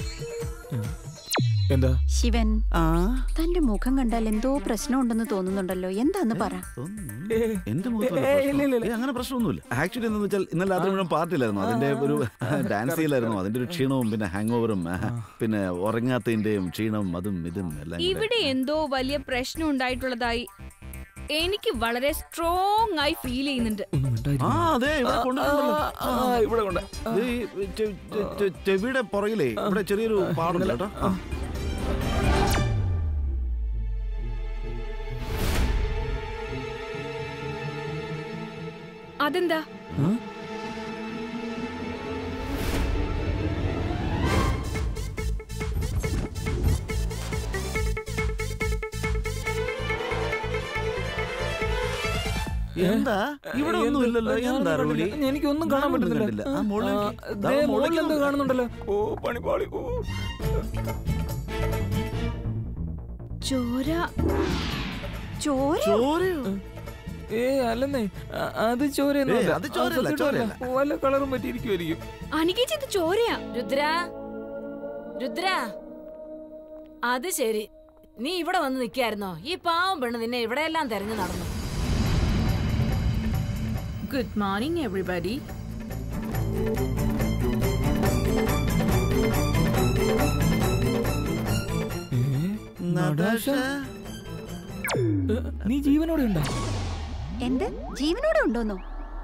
[SPEAKER 1] എന്താ
[SPEAKER 4] ശിവൻ, തന്റെ മുഖം കണ്ടാൽ എന്തോ പ്രശ്നമുണ്ടെന്ന് തോന്നുന്നുണ്ടല്ലോ. എന്താന്ന് പറ.
[SPEAKER 2] എന്റെ അങ്ങനെ പ്രശ്നമൊന്നുമില്ല. ആക്ച്വലി എന്താ വെച്ചാൽ ഇന്നലെ രാത്രി മുഴുവൻ പാർട്ടിയിലായിരുന്നു. അതിന്റെ ഒരു ഡാൻസ് ചെയ്യലായിരുന്നു. അതിന്റെ ഒരു ക്ഷീണവും പിന്നെ ഹാങ് ഓവറും പിന്നെ ഉറങ്ങാത്തതിന്റെയും ക്ഷീണവും അതും ഇതും എല്ലാം.
[SPEAKER 3] ഇവിടെ എന്തോ വലിയ പ്രശ്നം ഉണ്ടായിട്ടുള്ളതായി എനിക്ക് വളരെ സ്ട്രോങ് ആയി ഫീൽ ചെയ്യുന്നുണ്ട്.
[SPEAKER 2] ചെവിയുടെ പുറകിലേ ഇവിടെ ചെറിയൊരു പാടുണ്ട് കേട്ടോ.
[SPEAKER 3] അതെന്താ?
[SPEAKER 2] എന്താ ഇവിടെ ഒന്നും ഇല്ലല്ലോ. എന്താ
[SPEAKER 1] എനിക്കൊന്നും കാണാൻ പറ്റുന്നില്ല. എന്തോ കാണുന്നുണ്ടല്ലോ. ഓ പണിപാളി. ഓ
[SPEAKER 3] ചോര.
[SPEAKER 4] ചോരയോ?
[SPEAKER 1] ഏ അല്ലെന്നേ അത് ചോരയൊന്നും വല്ല കളറും പറ്റിയിരിക്കുമായിരിക്കും.
[SPEAKER 3] അനികേച്ചി ഇത് ചോരയാ.
[SPEAKER 7] രുദ്ര രുദ്ര അത് ശരി, നീ ഇവിടെ വന്ന് നിൽക്കായിരുന്നോ? ഈ പാവം പെണ്ണ് നിന്നെ ഇവിടെയെല്ലാം തെരഞ്ഞു നടന്നു.
[SPEAKER 5] Good morning, everybody.
[SPEAKER 1] നീ ജീവനോടെ ഉണ്ടോ?
[SPEAKER 4] എന്ത് ജീവനോടെ ഉണ്ടോന്നോ?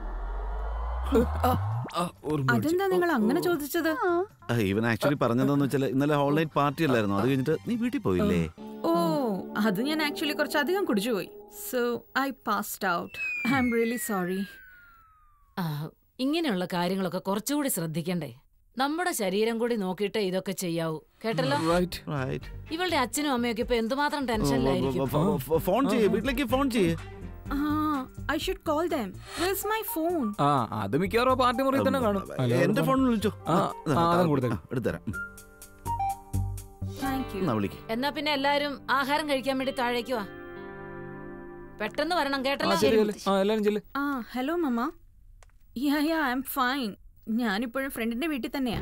[SPEAKER 5] അതെന്താ നിങ്ങൾ അങ്ങനെ ചോദിച്ചത്?
[SPEAKER 2] ഇവൻ ആക്ച്വലി പറഞ്ഞതെന്ന് വെച്ചാൽ ഇന്നലെ ഹോൾ നൈറ്റ് പാർട്ടി അല്ലായിരുന്നു. അത് കഴിഞ്ഞിട്ട് നീ വീട്ടിൽ പോയില്ലേ?
[SPEAKER 5] ഓ അത് ഞാൻ ആക്ച്വലി കുറച്ചധികം കുടിച്ചുപോയി. So I passed out. I am really sorry.
[SPEAKER 7] ഇങ്ങനെയുള്ള കാര്യങ്ങളൊക്കെ കുറച്ചുകൂടി ശ്രദ്ധിക്കണ്ടേ? നമ്മുടെ ശരീരം കൂടി നോക്കിയിട്ടേ ഇതൊക്കെ ചെയ്യാവൂ. കേട്ടല്ലോ? ഇവളുടെ അച്ഛനും അമ്മയൊക്കെ ഇപ്പൊ എന്തുമാത്രം ടെൻഷനിലായിരിക്കും.
[SPEAKER 2] ഫോൺ ചെയ്യേ, വീട്ടിലേക്ക് ഫോൺ ചെയ്യേ.
[SPEAKER 5] I should call them. Where's my phone?
[SPEAKER 1] ആ അത് മിക്കവാറും പാർട്ടി മുറിയിൽ തന്നെ കാണും.
[SPEAKER 2] എന്റെ ഫോണിൽ വിളിച്ചോ.
[SPEAKER 1] എടുത്തരാം.
[SPEAKER 5] Thank you.
[SPEAKER 7] എന്നാ പിന്നെ എല്ലാരും ആഹാരം കഴിക്കാൻ വേണ്ടി താഴേക്ക് വാ. പെട്ടെന്ന് വരണം കേട്ടല്ലോ.
[SPEAKER 5] ആ hello mamma. Yeah yeah I am fine. ഞാനിപ്പോഴും ഫ്രണ്ടിന്റെ വീട്ടിൽ തന്നെയാ.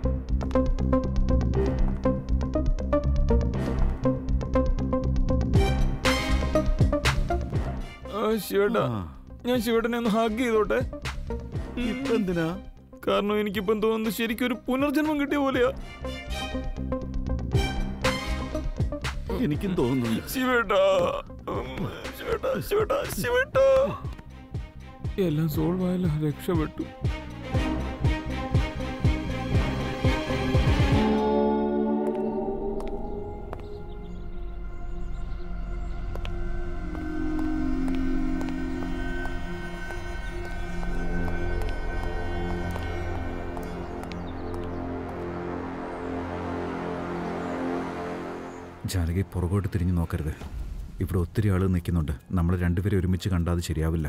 [SPEAKER 1] ശിവേട്ടാ ഞാൻ ശിവേട്ടനെ ഒന്ന് ഹഗ് ചെയ്തോട്ടെ.
[SPEAKER 2] ഇപ്പൊ എന്തിനാ?
[SPEAKER 1] കാരണം എനിക്കിപ്പം തോന്നുന്നു ശരിക്കും ഒരു പുനർജന്മം കിട്ടിയ പോലെയാ.
[SPEAKER 2] എനിക്കും തോന്നുന്നു.
[SPEAKER 1] ശിവേട്ടാ ശിവേട്ടാ ശിവേട്ടാ ശിവേട്ടാ എല്ലാം സോൾവ് ആയല്ലോ. രക്ഷപ്പെട്ടു.
[SPEAKER 8] ജാനകി പുറകോട്ട് തിരിഞ്ഞു നോക്കരുത്. ഇവിടെ ഒത്തിരി ആൾ നിൽക്കുന്നുണ്ട്. നമ്മൾ രണ്ടുപേരെ ഒരുമിച്ച് കണ്ടാൽ ശരിയാവില്ല.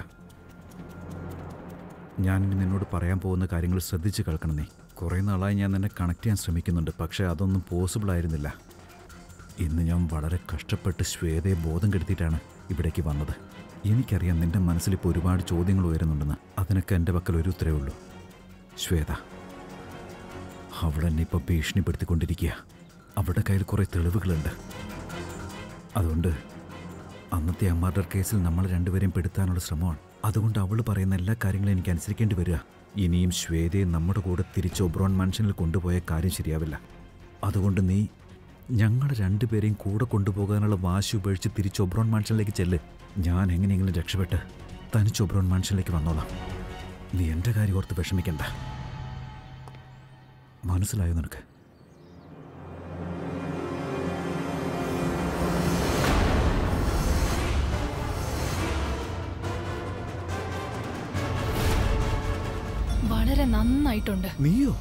[SPEAKER 8] ഞാൻ നിന്നോട് പറയാൻ പോകുന്ന കാര്യങ്ങൾ ശ്രദ്ധിച്ച് കേൾക്കണം. നീ കുറേ നാളായി ഞാൻ നിന്നെ കണക്ട് ചെയ്യാൻ ശ്രമിക്കുന്നുണ്ട്, പക്ഷേ അതൊന്നും പോസിബിൾ ആയിരുന്നില്ല. ഇന്ന് ഞാൻ വളരെ കഷ്ടപ്പെട്ട് ശ്വേതയെ ബോധം കെടുത്തിയിട്ടാണ് ഇവിടേക്ക് വന്നത്. എനിക്കറിയാം നിൻ്റെ മനസ്സിലിപ്പോൾ ഒരുപാട് ചോദ്യങ്ങൾ ഉയരുന്നുണ്ടെന്ന്. അതിനൊക്കെ എൻ്റെ പക്കൽ ഒരു ഉത്തരവേ ഉള്ളൂ. ശ്വേത അവളെന്നെ ഇപ്പോൾ ഭീഷണിപ്പെടുത്തിക്കൊണ്ടിരിക്കുക. അവളുടെ കയ്യിൽ കുറേ തെളിവുകളുണ്ട്. അതുകൊണ്ട് അന്നത്തെ ആ മർഡർ കേസിൽ നമ്മൾ രണ്ടുപേരെയും പെടുത്താനുള്ള ശ്രമമാണ്. അതുകൊണ്ട് അവൾ പറയുന്ന എല്ലാ കാര്യങ്ങളും എനിക്ക് അനുസരിക്കേണ്ടി വരിക. ഇനിയും ശ്വേതയെ നമ്മുടെ കൂടെ തിരിച്ച് ഒബ്രോൺ മാൻഷനിൽ കൊണ്ടുപോയ കാര്യം ശരിയാവില്ല. അതുകൊണ്ട് നീ ഞങ്ങളെ രണ്ടുപേരെയും കൂടെ കൊണ്ടുപോകാനുള്ള വാശി ഉപേക്ഷിച്ച് തിരിച്ച് ഒബ്രോൺ മാൻഷനിലേക്ക് ചെല്ല്. ഞാൻ എങ്ങനെയെങ്കിലും രക്ഷപ്പെട്ട് തനിച്ച് ഒബ്രോൺ മാൻഷനിലേക്ക് വന്നോളാം. നീ എൻ്റെ കാര്യം ഓർത്ത് വിഷമിക്കണ്ട. മനസ്സിലായോ നിനക്ക്?
[SPEAKER 9] വളരെ നന്നായിട്ടുണ്ട്.
[SPEAKER 8] നീയോ?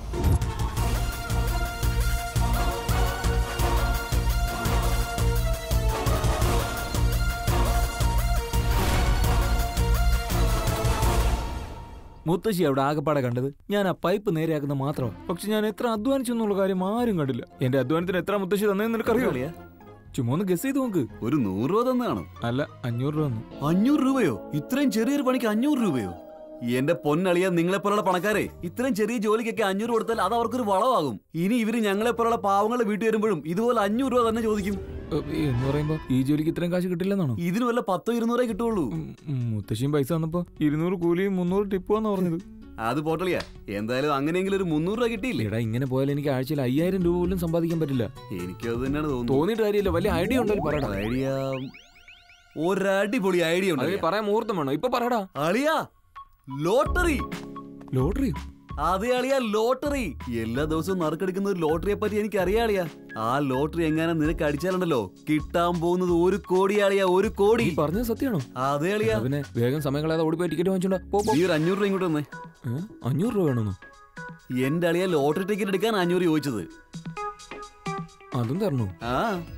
[SPEAKER 1] മുത്തശ്ശി അവിടെ ആകെപ്പാടെ കണ്ടത് ഞാൻ ആ പൈപ്പ് നേരെയാക്കുന്ന മാത്രമാണ്. പക്ഷെ ഞാൻ എത്ര അധ്വാനിച്ചു എന്നുള്ള കാര്യം ആരും കണ്ടില്ല. എന്റെ അധ്വാനത്തിന് എത്ര മുത്തശ്ശി തന്നെന്ന് നിനക്കറിയോ? ചുമ്മാ ഒന്ന് ഗസ് ചെയ്ത് നോക്ക്.
[SPEAKER 6] ഒരു നൂറ് രൂപ തന്നെയാണോ?
[SPEAKER 1] അല്ല, അഞ്ഞൂറ് രൂപ.
[SPEAKER 6] അഞ്ഞൂറ് രൂപയോ? ഇത്രയും ചെറിയൊരു പണിക്ക് അഞ്ഞൂറ് രൂപയോ? എന്റെ പൊന്നളിയ, നിങ്ങളെ പോലുള്ള പണക്കാരെ ഇത്രയും ചെറിയ ജോലിക്കൊക്കെ അഞ്ഞൂറ് കൊടുത്താൽ അത് അവർക്കൊരു വളമാകും. ഇനി ഇവര് ഞങ്ങളെ പോലുള്ള പാവങ്ങളെ വീട്ടിൽ വരുമ്പോഴും ഇതുപോലെ അഞ്ഞൂറ് രൂപ തന്നെ ചോദിക്കും.
[SPEAKER 1] എന്ന് പറയുമ്പോ ഈ ജോലിക്ക് ഇത്രയും കാശ് കിട്ടില്ലെന്നാണോ?
[SPEAKER 6] ഇതിന് വല്ല പത്തോ ഇരുന്നൂറേ കിട്ടുള്ളൂ.
[SPEAKER 1] മുത്തശ്ശിയും പൈസ തന്നപ്പോ ഇരുന്നൂറ് കൂലിയും മുന്നൂറ് ടിപ്പുവാന്ന് പറഞ്ഞത്.
[SPEAKER 6] അത് പോട്ടളിയാ, എന്തായാലും അങ്ങനെയെങ്കിലും ഒരു മുന്നൂറ് രൂപ കിട്ടിയില്ലേ?
[SPEAKER 1] എടാ, ഇങ്ങനെ പോയാൽ എനിക്ക് ആഴ്ചയിൽ അയ്യായിരം രൂപ പോലും സമ്പാദിക്കാൻ പറ്റില്ല.
[SPEAKER 6] എനിക്ക് അത് തന്നെയാണ് തോന്നുന്നത്.
[SPEAKER 1] തോന്നിയിട്ട് കാര്യമില്ല, വലിയ ഐഡിയ ഉണ്ടല്ലോ. പറയടാ.
[SPEAKER 6] ഐഡിയ? ഒരടിപൊളി ഐഡിയ ഉണ്ട്.
[SPEAKER 1] പറയാൻ മുഹൂർത്തം വേണോ? ഇപ്പൊ പറയടാ.
[SPEAKER 6] അളിയാ, ലോട്ടറി.
[SPEAKER 1] ലോട്ടറിയോ?
[SPEAKER 6] അതെ അളിയാ, ലോട്ടറി. എല്ലാ ദിവസവും നറുക്കെടുക്കുന്ന ഒരു ലോട്ടറിയെ പറ്റി എനിക്ക് അറിയാളിയാ. ആ ലോട്ടറി എങ്ങനെ നിനക്ക് അടിച്ചാലുണ്ടല്ലോ, കിട്ടാൻ പോകുന്നത് ഒരു കോടി അളിയാ, ഒരു കോടി.
[SPEAKER 1] പറഞ്ഞത് സത്യമാണോ?
[SPEAKER 6] അതെ അളിയാ.
[SPEAKER 1] പിന്നെ വേഗം സമയം കളയാതെ ഓടിപ്പോയി ടിക്കറ്റ് വാങ്ങിച്ചോണ്ടാ.
[SPEAKER 6] ഈ ഒരു അഞ്ഞൂറ് രൂപ ഇങ്ങോട്ട് വന്നേ.
[SPEAKER 1] അഞ്ഞൂറ് രൂപ വേണമെന്നോ?
[SPEAKER 6] എന്റെ അളിയാ ലോട്ടറി ടിക്കറ്റ് എടുക്കാൻ അഞ്ഞൂറ് ചോദിച്ചത്.
[SPEAKER 1] അതും തരണോ?
[SPEAKER 6] ആ,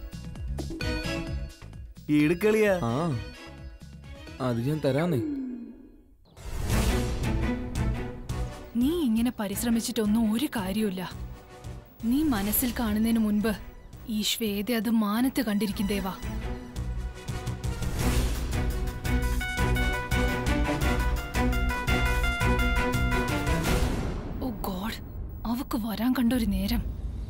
[SPEAKER 6] എടുക്കളിയാ.
[SPEAKER 1] ആ, അത് ഞാൻ തരാന്നേ.
[SPEAKER 9] നീ ഇങ്ങനെ പരിശ്രമിച്ചിട്ടൊന്നും ഒരു കാര്യമില്ല. നീ മനസ്സിൽ കാണുന്നതിന് മുൻപ് ഈ ശ്വേത അത് മാനത്ത് കണ്ടിരിക്കും ദേവാ. ഓ ഗോഡ്, അവക്ക് വരാൻ കണ്ടൊരു നേരം.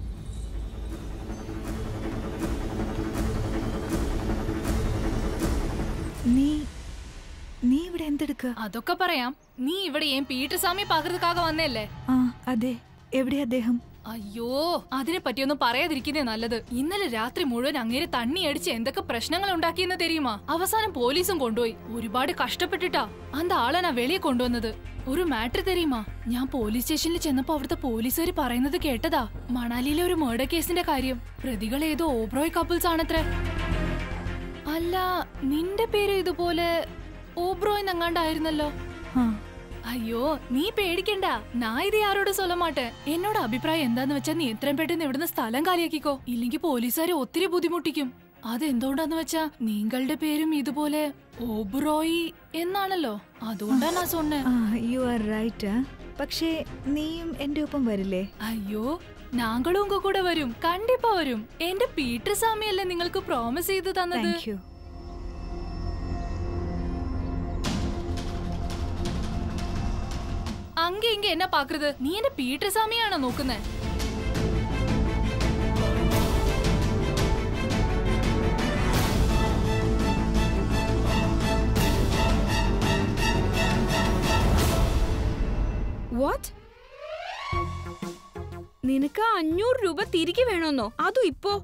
[SPEAKER 10] നീ നീ ഇവിടെ എന്തെടുക്ക?
[SPEAKER 9] അതൊക്കെ പറയാം. നീ ഇവിടെ ഏൻ പീറ്റർ സ്വാമി പാകൃതക്കാക വന്നല്ലേ?
[SPEAKER 10] ആ അതെ. എവിടെ അദ്ദേഹം?
[SPEAKER 9] അയ്യോ, അതിനെ പറ്റിയൊന്നും പറയാതിരിക്കുന്നേ നല്ലത്. ഇന്നലെ രാത്രി മുഴുവൻ അങ്ങേരെ തണ്ണി അടിച്ച് എന്തൊക്കെ പ്രശ്നങ്ങൾ ഉണ്ടാക്കിയെന്ന് തെരിയുമാ. അവസാനം പോലീസും കൊണ്ടുപോയി. ഒരുപാട് കഷ്ടപ്പെട്ടിട്ടാ അന്ത ആളെ ഞാൻ വെളിയെ കൊണ്ടുവന്നത്. ഒരു മാറ്റർ തെരിയുമാ, ഞാൻ പോലീസ് സ്റ്റേഷനിൽ ചെന്നപ്പോ അവിടുത്തെ പോലീസുകാർ പറയുന്നത് കേട്ടതാ. മണാലിയിലെ ഒരു മർഡർ കേസിന്റെ കാര്യം. പ്രതികൾ ഏതോ ഓബ്രോയ് കപ്പിൾസ് ആണത്രേ. അല്ല, നിന്റെ പേര് ഇതുപോലെ ഓബ്രോയ് നങ്ങാണ്ടായിരുന്നല്ലോ. അയ്യോ, നീ പേടിക്കണ്ട. ഞാൻ ഇത് ആരോട് സൊല്ലമാട്ടെ. എന്നോട് അഭിപ്രായം എന്താന്ന് വെച്ചാ നീ എത്രയും പെട്ടെന്ന് ഇവിടുന്ന് സ്ഥലം കാലിയാക്കിക്കോ. ഇല്ലെങ്കിൽ പോലീസുകാരെ ഒത്തിരി ബുദ്ധിമുട്ടിക്കും. അതെന്തുകൊണ്ടാന്ന് വെച്ചാ നിങ്ങളുടെ പേരും ഇതുപോലെ ഓബ്രോയ് എന്നാണല്ലോ. അതുകൊണ്ടാ ഞാൻ സൊന്നെ.
[SPEAKER 10] You are right. പക്ഷേ നീയും എന്റെ ഒപ്പം വരില്ലേ?
[SPEAKER 9] അയ്യോ, നാങ്കളും ഉങ്ക കൂടെ വരും. കണ്ടിപ്പാ വരും. എന്റെ പീറ്റർ സ്വാമിയല്ലേ നിങ്ങൾക്ക് പ്രോമിസ് ചെയ്ത് തന്നത്. അങ്ക ഇങ്ക എന്നാ പാക്കരുത്. നീ എന്റെ പീറ്റർ സ്വാമിയാണോ നോക്കുന്നേ?
[SPEAKER 3] വാട്ട്? നിനക്ക് അഞ്ഞൂറ് രൂപ തിരികെ വേണമെന്നോ? അതും ഇപ്പോ?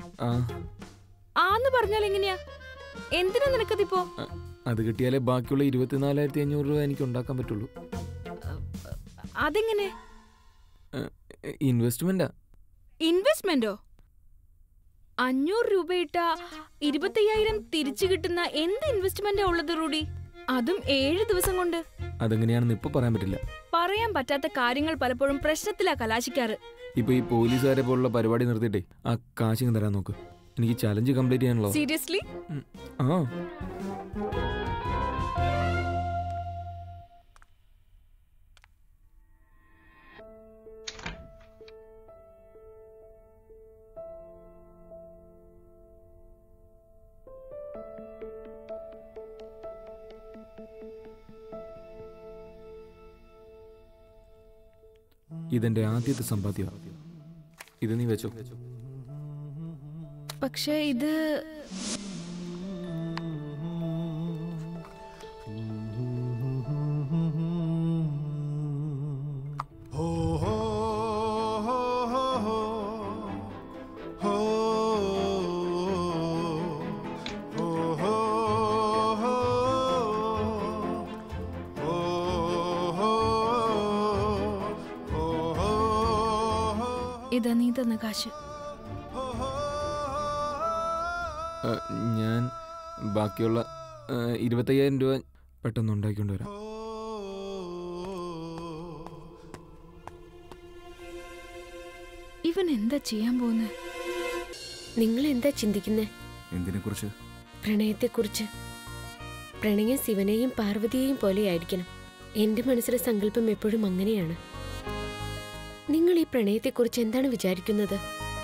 [SPEAKER 3] ആന്ന് പറഞ്ഞാൽ എങ്ങനെയാ? എന്തിനാ നിനക്കതിപ്പോ?
[SPEAKER 1] അത് കിട്ടിയാലേ ബാക്കിയുള്ള ഇരുപത്തിനാലായിരത്തി അഞ്ഞൂറ് രൂപ എനിക്ക് ഉണ്ടാക്കാൻ പറ്റുള്ളൂ.
[SPEAKER 3] അതെങ്ങനെ?
[SPEAKER 1] ഇൻവെസ്റ്റ്മെന്റാ.
[SPEAKER 3] ഇൻവെസ്റ്റ്മെന്റോ? അഞ്ഞൂറ് രൂപ ഇട്ട ഇരുപത്തയ്യായിരം തിരിച്ചു കിട്ടുന്ന എന്ത് ഇൻവെസ്റ്റ്മെന്റാ ഉള്ളത് റൂഡി? അതും ഏഴ് ദിവസം കൊണ്ട്.
[SPEAKER 1] അതെങ്ങനെയാണെന്ന് ഇപ്പൊ പറയാൻ പറ്റില്ല.
[SPEAKER 3] പറയാൻ പറ്റാത്ത കാര്യങ്ങൾ പലപ്പോഴും പ്രശ്നത്തിലാ കലാശിക്കാറ്.
[SPEAKER 1] ഇപ്പൊ ഈ പോലീസുകാരെ പോലുള്ള പരിപാടി നിർത്തിയിട്ടേ ആ കാശിങ് തരാൻ നോക്ക്. എനിക്ക് ചലഞ്ച് കംപ്ലീറ്റ് ചെയ്യാനുള്ളൂ.
[SPEAKER 3] സീരിയസ്ലി?
[SPEAKER 1] ആ. ഇതെന്റെ ആദ്യത്തെ സമ്പാദ്യമാണ്. ഇത് നീ വെച്ചോ.
[SPEAKER 3] പക്ഷേ ഇത് ഇതാ നീ തന്ന കാശ്.
[SPEAKER 1] ഞാൻ ബാക്കിയുള്ള ഇരുപത്തയ്യായിരം രൂപ പെട്ടെന്ന് ഉണ്ടാക്കിക്കൊണ്ട് വരാം.
[SPEAKER 3] ഇവൻ എന്താ ചെയ്യാൻ പോകുന്നത്?
[SPEAKER 11] നിങ്ങൾ എന്താ ചിന്തിക്കുന്നേ?
[SPEAKER 8] എന്തിനെ കുറിച്ച്?
[SPEAKER 11] പ്രണയത്തെ കുറിച്ച്. പ്രണയം ശിവനെയും പാർവതിയെയും പോലെയായിരിക്കണം. എന്റെ മനസ്സിലെ സങ്കല്പം എപ്പോഴും അങ്ങനെയാണ്. നിങ്ങൾ ഈ പ്രണയത്തെക്കുറിച്ച് എന്താണ് വിചാരിക്കുന്നത്?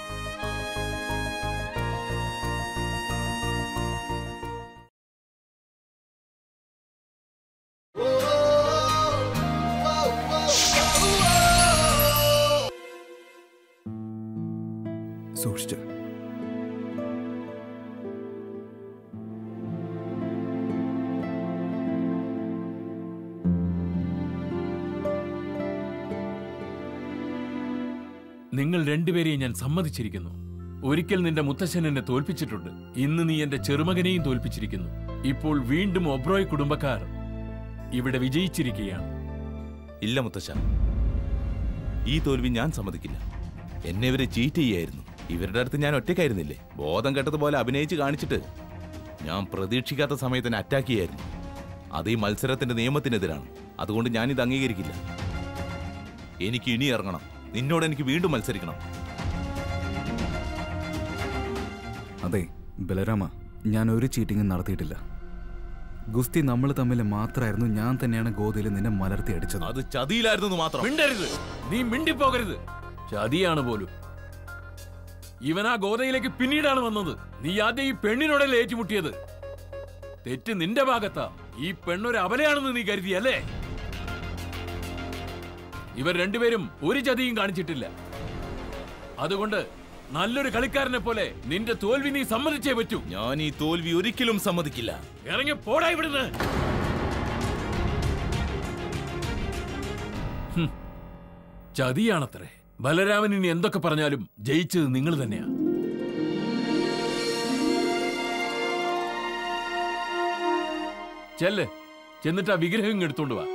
[SPEAKER 8] സൂക്ഷിച്ച്.
[SPEAKER 12] നിങ്ങൾ രണ്ടുപേരെയും ഞാൻ സമ്മതിച്ചിരിക്കുന്നു. ഒരിക്കൽ നിന്റെ മുത്തശ്ശൻ എന്നെ തോൽപ്പിച്ചിട്ടുണ്ട്. ഇന്ന് നീ എന്റെ ചെറുമകനെയും തോൽപ്പിച്ചിരിക്കുന്നു. ഇപ്പോൾ വീണ്ടും ഒബ്രോയ് കുടുംബക്കാർ ഇവിടെ വിജയിച്ചിരിക്കുകയാണ്.
[SPEAKER 13] ഇല്ല മുത്തശ്ശ, ഈ തോൽവി ഞാൻ സമ്മതിക്കില്ല. എന്നെ ഇവരെ ചീറ്റ് ചെയ്യായിരുന്നു. ഇവരുടെ അടുത്ത് ഞാൻ ഒറ്റയ്ക്കായിരുന്നില്ലേ? ബോധം കെട്ടതുപോലെ അഭിനയിച്ച് കാണിച്ചിട്ട് ഞാൻ പ്രതീക്ഷിക്കാത്ത സമയത്തിന് അറ്റാക്ക് ചെയ്യായിരുന്നു. അത് ഈ മത്സരത്തിന്റെ നിയമത്തിനെതിരാണ്. അതുകൊണ്ട് ഞാനിത് അംഗീകരിക്കില്ല. എനിക്ക് ഇനി ഇറങ്ങണം. നിന്നോട് എനിക്ക് വീണ്ടും മത്സരിക്കണം.
[SPEAKER 8] അതെ ബലരാമ, ഞാൻ ഒരു ചീറ്റിങ്ങും നടത്തിയിട്ടില്ല. ഗുസ്തി നമ്മൾ തമ്മിൽ മാത്രമായിരുന്നു. ഞാൻ തന്നെയാണ് ഗോതയിൽ നിന്നെ മലർത്തി അടിച്ചത്.
[SPEAKER 13] അത് ചതിയിലായിരുന്നു മാത്രം.
[SPEAKER 12] മിണ്ടരുത്, നീ മിണ്ടിപ്പോകരുത്. ചതിയാണ് പോലും. ഇവനാ ഗോതയിലേക്ക് പിന്നീടാണ് വന്നത്. നീ ആദ്യം ഈ പെണ്ണിനോടല്ലേ ഏറ്റുമുട്ടിയത്? തെറ്റ് നിന്റെ ഭാഗത്താ. ഈ പെണ്ണൊരു അബലയാണെന്ന് നീ കരുതിയല്ലേ? ഇവർ രണ്ടുപേരും ഒരു ചതിയും കാണിച്ചിട്ടില്ല. അതുകൊണ്ട് നല്ലൊരു കളിക്കാരനെ പോലെ നിന്റെ തോൽവി നീ സമ്മതിച്ചേ പറ്റൂ.
[SPEAKER 13] ഞാൻ ഈ തോൽവി ഒരിക്കലും സമ്മതിക്കില്ല.
[SPEAKER 12] ഇറങ്ങി പോടാ ഇവിടുന്ന്. ചതിയാണത്രേ. ബലരാമൻ ഇനി എന്തൊക്കെ പറഞ്ഞാലും ജയിച്ചത് നിങ്ങൾ തന്നെയാ. ചെല്ല്, ചെന്നിട്ട് ആ വിഗ്രഹം എടുത്തോണ്ട് വാ.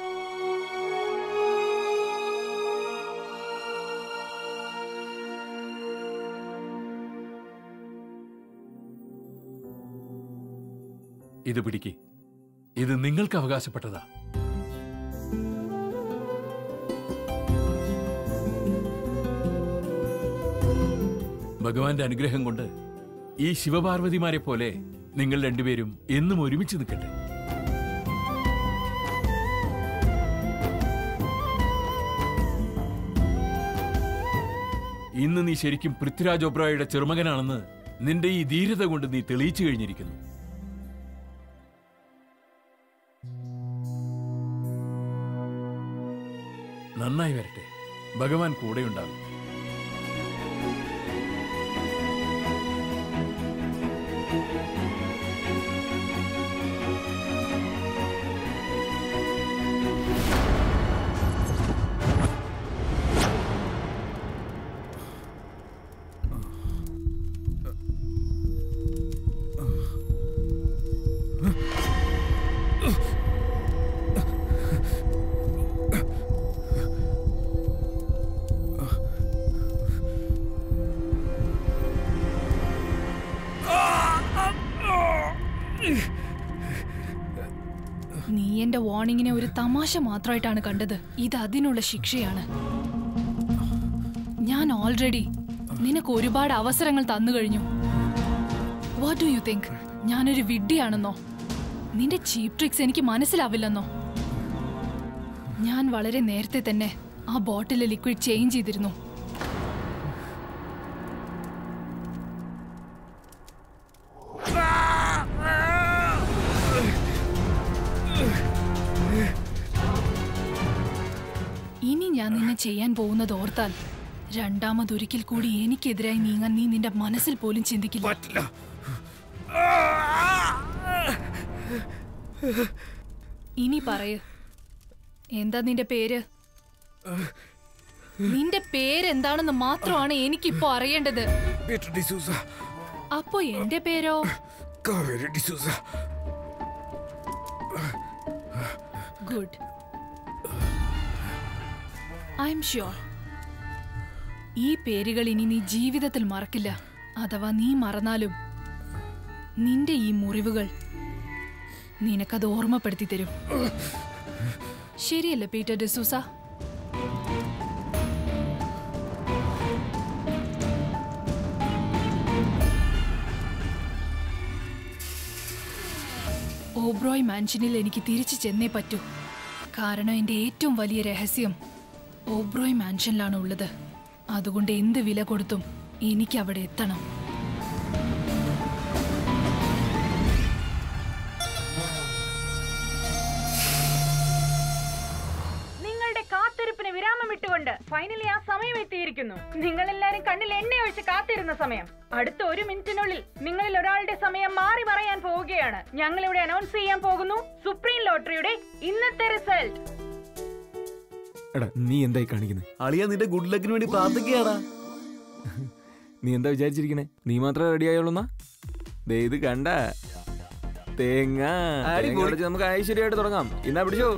[SPEAKER 12] ഇത് പിടിക്ക്. ഇത് നിങ്ങൾക്ക് അവകാശപ്പെട്ടതാ. ഭഗവാന്റെ അനുഗ്രഹം കൊണ്ട് ഈ ശിവപാർവതിമാരെ പോലെ നിങ്ങൾ രണ്ടുപേരും എന്നും ഒരുമിച്ച് നിൽക്കട്ടെ. ഇന്ന് നീ ശരിക്കും പൃഥ്വിരാജ് ഒബ്രോയുടെ ചെറുമകനാണെന്ന് നിന്റെ ഈ ധീരത കൊണ്ട് നീ തെളിയിച്ചു കഴിഞ്ഞിരിക്കുന്നു. നന്നായി വരട്ടെ. ഭഗവാൻ കൂടെയുണ്ടാകും.
[SPEAKER 9] നീ എന്റെ വാർണിങ്ങിനെ ഒരു തമാശ മാത്രമായിട്ടാണ് കണ്ടത്. ഇത് അതിനുള്ള ശിക്ഷയാണ്. ഞാൻ ഓൾറെഡി നിനക്ക് ഒരുപാട് അവസരങ്ങൾ തന്നു കഴിഞ്ഞു. What do you think? ഞാനൊരു വിഡ്ഢിയാണെന്നോ? നിന്റെ ചീപ്പ് ട്രിക്സ് എനിക്ക് മനസ്സിലാവില്ലെന്നോ? ഞാൻ വളരെ നേരത്തെ തന്നെ ആ ബോട്ടിലെ ലിക്വിഡ് ചേഞ്ച് ചെയ്തിരുന്നു. ഇനി ഞാൻ നിന്നെ ചെയ്യാൻ പോകുന്നത് ഓർത്താൽ രണ്ടാമതൊരിക്കൽ കൂടി എനിക്കെതിരായി നീങ്ങാൻ നീ നിന്റെ മനസ്സിൽ പോലും ചിന്തിക്കില്ല. ഇനി പറയ്, എന്താ നിന്റെ പേര്? നിന്റെ പേരെന്താണെന്ന് മാത്രമാണ് എനിക്കിപ്പോ അറിയേണ്ടത്. അപ്പോ എന്റെ പേരോ? ഗുഡ്. ഐ എം ഷ്യൂർ ഈ പേരുകൾ ഇനി നീ ജീവിതത്തിൽ മറക്കില്ല. അഥവാ നീ മറന്നാലും നിന്റെ ഈ മുറിവുകൾ നിനക്കത് ഓർമ്മപ്പെടുത്തി തരും. ശരിയല്ലേ പീറ്റർ ഡിസൂസ? ഓബ്രോയ് മാൻഷനിൽ എനിക്ക് തിരിച്ചു ചെന്നേ പറ്റൂ. കാരണം എന്റെ ഏറ്റവും വലിയ രഹസ്യം ഓബ്രോയ് മാൻഷനിലാണ് ഉള്ളത്. അതുകൊണ്ട് എന്ത് വില കൊടുത്തും എനിക്ക് അവിടെ എത്തണം.
[SPEAKER 5] കാത്തിരിപ്പിന് വിരാമം ഇട്ടുകൊണ്ട് ഫൈനലി ആ സമയം എത്തിയിരിക്കുന്നു. നിങ്ങൾ എല്ലാരും കണ്ണിൽ എണ്ണ ഒഴിച്ച് കാത്തിരുന്ന സമയം. അടുത്ത ഒരു മിനിറ്റിനുള്ളിൽ നിങ്ങളിൽ ഒരാളുടെ സമയം മാറി പറയാൻ പോവുകയാണ്. ഞങ്ങൾ ഇവിടെ അനൗൺസ് ചെയ്യാൻ പോകുന്നു സുപ്രീം ലോട്ടറിയുടെ ഇന്നത്തെ റിസൾട്ട്.
[SPEAKER 1] എടാ നീ എന്തായി കാണിക്കുന്നത്?
[SPEAKER 6] അളിയ നിന്റെ ഗുഡ് ലക്കിന് വേണ്ടി പ്രാർത്ഥിക്കുകയാടാ.
[SPEAKER 1] നീ എന്താ വിചാരിച്ചിരിക്കണേ? നീ മാത്രമേ റെഡി ആയുള്ളൂന്നാ? ദേ ഇത് കണ്ട തേങ്ങ നമുക്ക് ഐശ്വര്യമായിട്ട് തുടങ്ങാം. ഇന്നാ പിടിച്ചോ.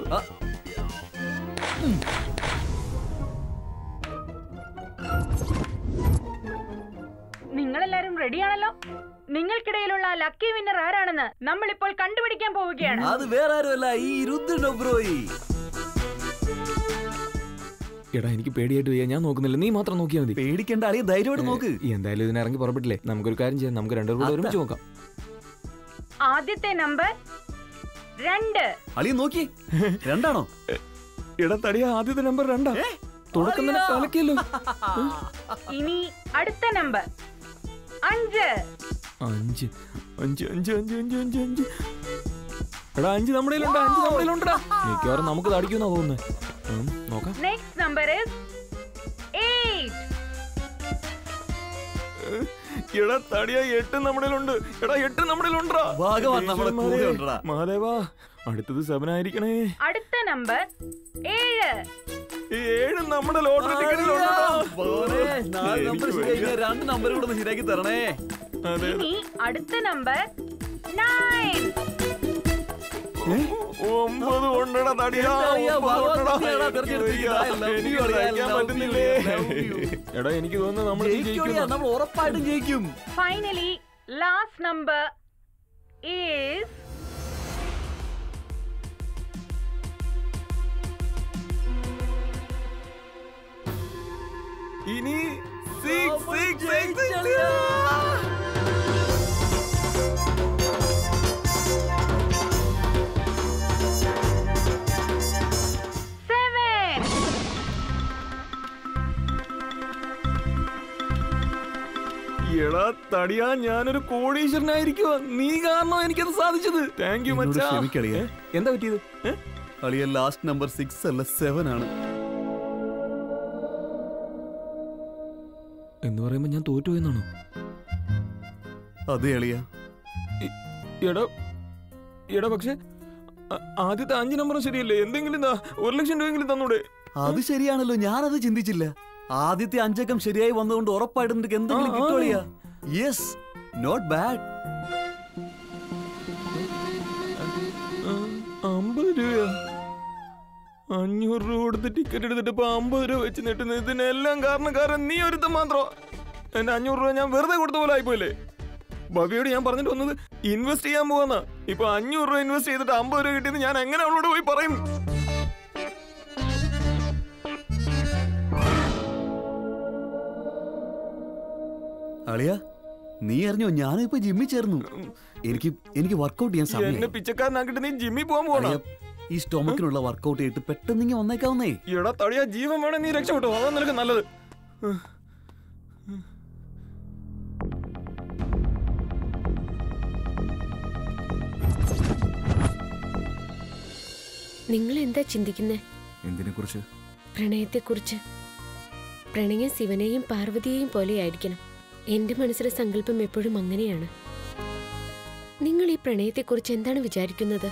[SPEAKER 5] നിങ്ങളെല്ലാരും റെഡിയാണല്ലോ? നിങ്ങൾക്കിടയിലുള്ള ലക്കി വിന്നർ ആരാണെന്ന് നമ്മൾ ഇപ്പോൾ കണ്ടുപിടിക്കാൻ പോവുകയാണ്.
[SPEAKER 6] അത് വേറെ ആരുമല്ല, ഈ രുദ്രൻ ഒബ്രോയി.
[SPEAKER 1] എടാ എനിക്ക് പേടിയായിട്ട് വയ്യ, ഞാൻ നോക്കുന്നില്ല, നീ മാത്രം നോക്കിയാൽ മതി.
[SPEAKER 6] പേടിക്കണ്ട അളിയ, ധൈര്യമായിട്ട് നോക്ക്.
[SPEAKER 1] എന്തായാലും ഇതിന് ഇറങ്ങി പുറപ്പെട്ടില്ലേ, നമുക്കൊരു കാര്യം ചെയ്യാം, നമുക്ക് രണ്ടുപേരും കൂടെ ഒരുമിച്ച് നോക്കാം.
[SPEAKER 5] ആദ്യത്തെ നമ്പർ രണ്ട്.
[SPEAKER 6] അളിയ നോക്കി, രണ്ടാണോ?
[SPEAKER 1] എടാ തടിയ, ആദ്യത്തെ നമ്പർ രണ്ടാ. തുടക്കം തന്നെ കലക്കിയല്ലോ.
[SPEAKER 5] ഇനി അടുത്ത നമ്പർ അഞ്ച്.
[SPEAKER 1] അഞ്ച് അഞ്ച് അഞ്ച് അഞ്ച് അഞ്ച് അഞ്ച് അഞ്ച് എടാ അഞ്ച് നമ്മുടെ അഞ്ച് നമ്മുടെ ഉണ്ടടാ. മിക്കവാറും നമുക്ക് തടിക്കുന്ന തോന്നുന്നത്. നോക്കാം.
[SPEAKER 5] Next number is eight.
[SPEAKER 1] എടാ തടിയ, എട്ട് നമ്മുടെ ഉണ്ട്. എടാ എട്ട് നമ്മുടെ ഉണ്ടടാ.
[SPEAKER 6] ഭാഗവാൻ നമ്മുടെ കൂടെ ഉണ്ടടാ.
[SPEAKER 1] മഹാദേവാ, അടുത്തത് സെവൻ ആയിരിക്കണേ.
[SPEAKER 5] അടുത്ത നമ്പർ ഏഴ്.
[SPEAKER 1] ഏഴ് നമ്മുടെ ലോട്ടറി ടിക്കറ്റിലുണ്ടോ?
[SPEAKER 6] രണ്ട് നമ്പർ കൂടെ ശരിയാക്കി തരണേ.
[SPEAKER 5] ഇനി അടുത്ത നമ്പർ നയൻ.
[SPEAKER 1] ഒമ്പത് ഉണ്ടടാ തടിയാ. പറ്റുന്നില്ലേ? എടാ എനിക്ക് തോന്നുന്നു നമ്മൾ
[SPEAKER 6] ഉറപ്പായിട്ടും ജയിക്കും.
[SPEAKER 5] ഫൈനലി ലാസ്റ്റ് നമ്പർ ഈസ്
[SPEAKER 1] ഇനി സിക്സ് സിക്സ് സിക്സ് സിക്സ്. എടാ തടിയാ, ഞാനൊരു കോടീശ്വരനായിരിക്കുവാ. നീ കാരണം എനിക്കത് സാധിച്ചത്. താങ്ക് യു മച്ചാ. എന്താ പറ്റിയത്?
[SPEAKER 6] അളിയ ലാസ്റ്റ് നമ്പർ സിക്സ് അല്ല സെവൻ ആണ്.
[SPEAKER 1] എന്ന് പറയുമ്പോ ഞാൻ തോറ്റുപോയെന്നാണോ?
[SPEAKER 6] അതെ അളിയ.
[SPEAKER 1] എടാ എടാ പക്ഷെ ആദ്യത്തെ അഞ്ച് നമ്പറും ശരിയല്ലേ? എന്തെങ്കിലും ഒരു ലക്ഷം രൂപയെങ്കിലും തന്നൂടെ?
[SPEAKER 6] അത് ശരിയാണല്ലോ, ഞാനത് ചിന്തിച്ചില്ല. ആദ്യത്തെ അഞ്ചക്കം ശരിയായി വന്നതുകൊണ്ട് ഉറപ്പായിട്ടും നിനക്ക് എന്തെങ്കിലും കിട്ടുവളിയാ. Yes, not bad.
[SPEAKER 1] അമ്പത് രൂപ അഞ്ഞൂറ് രൂപ കൊടുത്ത് ടിക്കറ്റ് എടുത്തിട്ട് ഇപ്പൊ അമ്പത് രൂപ വെച്ച് നീട്ടുന്നത്. ഇതിനെല്ലാം കാരണക്കാരൻ നീ ഒരുത്തം മാത്രം. എന്റെ അഞ്ഞൂറ് രൂപ ഞാൻ വെറുതെ കൊടുത്ത പോലെ ആയിപ്പോയില്ലേ? ഭവ്യയോട് ഞാൻ പറഞ്ഞിട്ട് വന്നത് ഇൻവെസ്റ്റ് ചെയ്യാൻ പോവാന്നാ. ഇപ്പൊ അഞ്ഞൂറ് രൂപ ഇൻവെസ്റ്റ് ചെയ്തിട്ട് അമ്പത് രൂപ കിട്ടിയത് ഞാൻ എങ്ങനെ അവളോട് പോയി പറയും?
[SPEAKER 6] അളിയ, നീ അറിഞ്ഞോ, ഞാനിപ്പോ ജിമ്മിൽ ചേർന്നു. എനിക്ക് എനിക്ക് വർക്കൗട്ട് ചെയ്യാൻ സമയം.
[SPEAKER 1] എന്നെ പിച്ചക്കാരനാക്കിട്ട് നീ ജിമ്മിൽ പോകാൻ പോകണം.
[SPEAKER 6] ഈ സ്റ്റൊമക്കിനുള്ള വർക്കൗട്ട് ചെയ്തിട്ട് പെട്ടെന്ന് ഇങ്ങനെ വന്നേക്കാവുന്നേ.
[SPEAKER 1] എടാ തടിയാ, ജീവൻ വേണേ നീ രക്ഷപ്പെട്ടോ, അതാ നിനക്ക് നല്ലത്.
[SPEAKER 11] നിങ്ങൾ എന്താ ചിന്തിക്കുന്നേ?
[SPEAKER 8] എന്തിനെ കുറിച്ച്?
[SPEAKER 11] പ്രണയത്തെ കുറിച്ച്. പ്രണയം ശിവനെയും പാർവതിയെയും പോലെയായിരിക്കണം. എന്റെ മനസ്സിലെ സങ്കല്പം എപ്പോഴും അങ്ങനെയാണ്. നിങ്ങൾ ഈ പ്രണയത്തെക്കുറിച്ച് എന്താണ് വിചാരിക്കുന്നത്?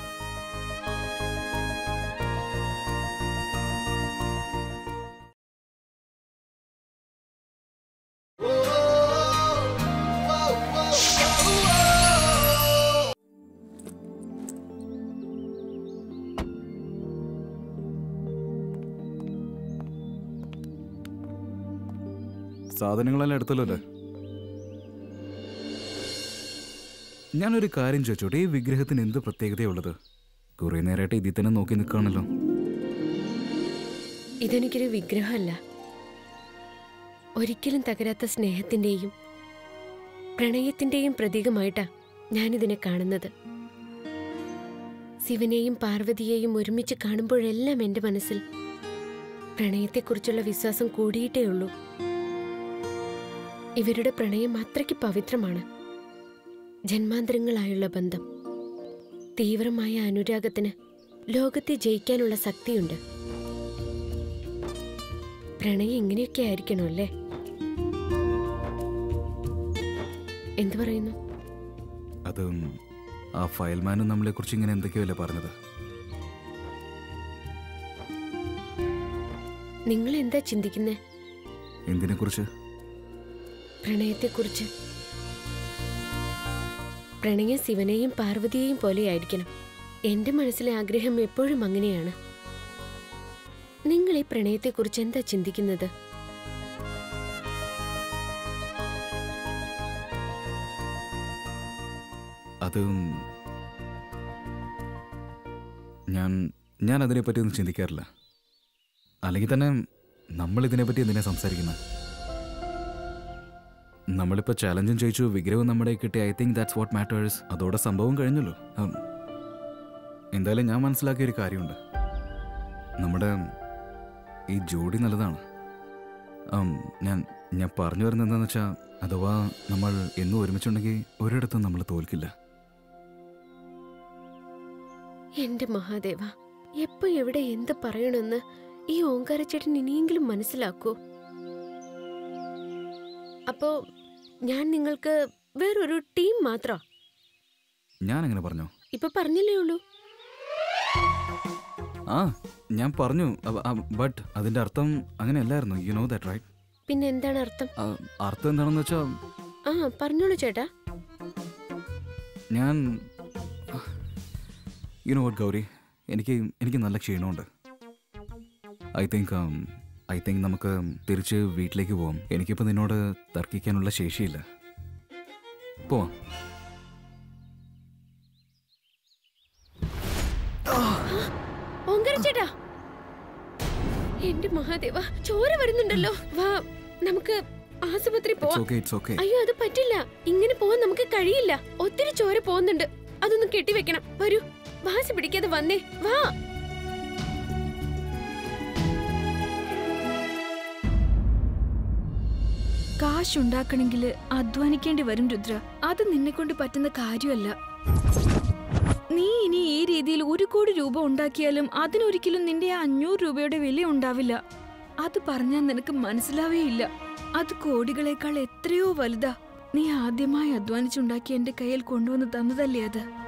[SPEAKER 8] സാധനങ്ങളെല്ലാം എടുത്തല്ലോ അല്ലേ? ഞാനൊരു കാര്യം ചോദിച്ചോട്ടെ, ഈ വിഗ്രഹത്തിന് എന്ത് പ്രത്യേകതയുള്ളത്? കുറെ നേരമായിട്ട് ഇതിൽ തന്നെ നോക്കി നിൽക്കുകയാണല്ലോ.
[SPEAKER 11] ഇതെനിക്കൊരു വിഗ്രഹമല്ല, ഒരിക്കലും തകരാത്ത സ്നേഹത്തിന്റെയും പ്രണയത്തിന്റെയും പ്രതീകമായിട്ടാ ഞാനിതിനെ കാണുന്നത്. ശിവനെയും പാർവതിയെയും ഒരുമിച്ച് കാണുമ്പോഴെല്ലാം എന്റെ മനസ്സിൽ പ്രണയത്തെക്കുറിച്ചുള്ള വിശ്വാസം കൂടിയിട്ടേ ഉള്ളൂ. ഇവരുടെ പ്രണയം അത്രയ്ക്ക് പവിത്രമാണ്. ജന്മാന്തരങ്ങളായുള്ള ബന്ധം, തീവ്രമായ അനുരാഗത്തിന് ലോകത്തെ ജയിക്കാനുള്ള ശക്തിയുണ്ട്. പ്രണയം ഇങ്ങനെയൊക്കെ ആയിരിക്കണോ അല്ലേ? എന്തു പറയുന്നു?
[SPEAKER 8] അത് ആ ഫയൽമാനും നമ്മളെ കുറിച്ച് ഇങ്ങനെ എന്തൊക്കെയല്ലേ പറഞ്ഞത്?
[SPEAKER 11] നിങ്ങൾ എന്താ ചിന്തിക്കുന്നേ?
[SPEAKER 8] എന്തിനെ കുറിച്ച്?
[SPEAKER 11] പ്രണയത്തെക്കുറിച്ച്. പ്രണയം ശിവനെയും പാർവതിയെയും പോലെയായിരിക്കണം. എന്റെ മനസ്സിലെ ആഗ്രഹം എപ്പോഴും അങ്ങനെയാണ്. നിങ്ങൾ ഈ പ്രണയത്തെക്കുറിച്ച് എന്താ ചിന്തിക്കുന്നത്?
[SPEAKER 8] അത് ഞാൻ ഞാൻ അതിനെപ്പറ്റി ഒന്നും ചിന്തിക്കാറില്ല. അല്ലെങ്കിൽ തന്നെ നമ്മൾ ഇതിനെപ്പറ്റി എന്തിനാ സംസാരിക്കുന്നത്? നമ്മളിപ്പോൾ ചാലഞ്ചും ചോദിച്ചു, വിഗ്രഹവും നമ്മുടെ കിട്ടി. I think that's what matters. അതോടെ സംഭവം കഴിഞ്ഞല്ലോ. എന്തായാലും ഞാൻ മനസ്സിലാക്കിയ ഒരു കാര്യമുണ്ട്. നമ്മുടെ ഈ ജോഡി നല്ലതാണ്. ഞാൻ ഞാൻ പറഞ്ഞു വരുന്നത് എന്താണെന്ന് വെച്ചാൽ, അഥവാ നമ്മൾ എന്നും ഒരുമിച്ചുണ്ടെങ്കിൽ ഒരിടത്തും നമ്മൾ തോൽക്കില്ല.
[SPEAKER 11] എന്റെ മഹാദേവ, എപ്പോ എവിടെ എന്ത് പറയണമെന്ന് ഈ ഓങ്കാരച്ചേട്ടൻ ഇനിയെങ്കിലും മനസ്സിലാക്കൂ. അപ്പോ ഞാൻ നിങ്ങൾക്ക് വേറൊരു ടീം മാത്രം.
[SPEAKER 8] ഞാൻ അങ്ങനെ പറഞ്ഞോ?
[SPEAKER 11] ഇപ്പൊ പറഞ്ഞില്ലേ ഉള്ളൂ.
[SPEAKER 8] ആ ഞാൻ പറഞ്ഞു, ബട്ട് അതിന്റെ അർത്ഥം അങ്ങനെയല്ലായിരുന്നു. You know that right?
[SPEAKER 11] പിന്നെ എന്താണ് അർത്ഥം?
[SPEAKER 8] അർത്ഥം എന്താണെന്ന് വെച്ചാ,
[SPEAKER 11] ആ പറഞ്ഞോളൂ ചേട്ടാ.
[SPEAKER 8] ഞാൻ യു നോ വാട്ട് ഗൗരി, എനിക്ക് എനിക്ക് നല്ല ക്ഷീണമുണ്ട്. ഐ തിങ്ക് ഐ തിങ്ക് നമുക്ക് തിരിച്ച് വീട്ടിലേക്ക് പോവാം. എനിക്കിപ്പോൾ നിന്നോട് തർക്കിക്കാനുള്ള ശേഷിയില്ല. പോവാം.
[SPEAKER 11] ചേട്ടാ, എന്റെ മഹാദേവ, ചോര വരുന്നുണ്ടല്ലോ. വാ, നമുക്ക് ആശുപത്രി പോവാം. അയ്യോ, അത് പറ്റില്ല. ഇങ്ങനെ പോവാൻ നമുക്ക് കഴിയില്ല. ഒത്തിരി ചോര പോകുന്നുണ്ട്. അതൊന്ന് കെട്ടിവെക്കണം. വരൂ, വാശി പിടിക്കാതെ വന്നേ. വാ.
[SPEAKER 10] കാശുണ്ടാക്കണമെങ്കിൽ അധ്വാനിക്കേണ്ടി വരും രുദ്ര. അത് നിന്നെ കൊണ്ട് പറ്റുന്ന കാര്യമല്ല. നീ ഇനി ഈ രീതിയിൽ ഒരു കോടി രൂപ ഉണ്ടാക്കിയാലും അതിനൊരിക്കലും നിന്റെ ആ അഞ്ഞൂറ് രൂപയുടെ വില ഉണ്ടാവില്ല. അത് പറഞ്ഞാൽ നിനക്ക് മനസ്സിലാവേയില്ല. അത് കോടികളെക്കാൾ എത്രയോ വലുതാ. നീ ആദ്യമായി അധ്വാനിച്ചുണ്ടാക്കി എന്റെ കയ്യിൽ കൊണ്ടുവന്ന് തന്നതല്ലേ അത്.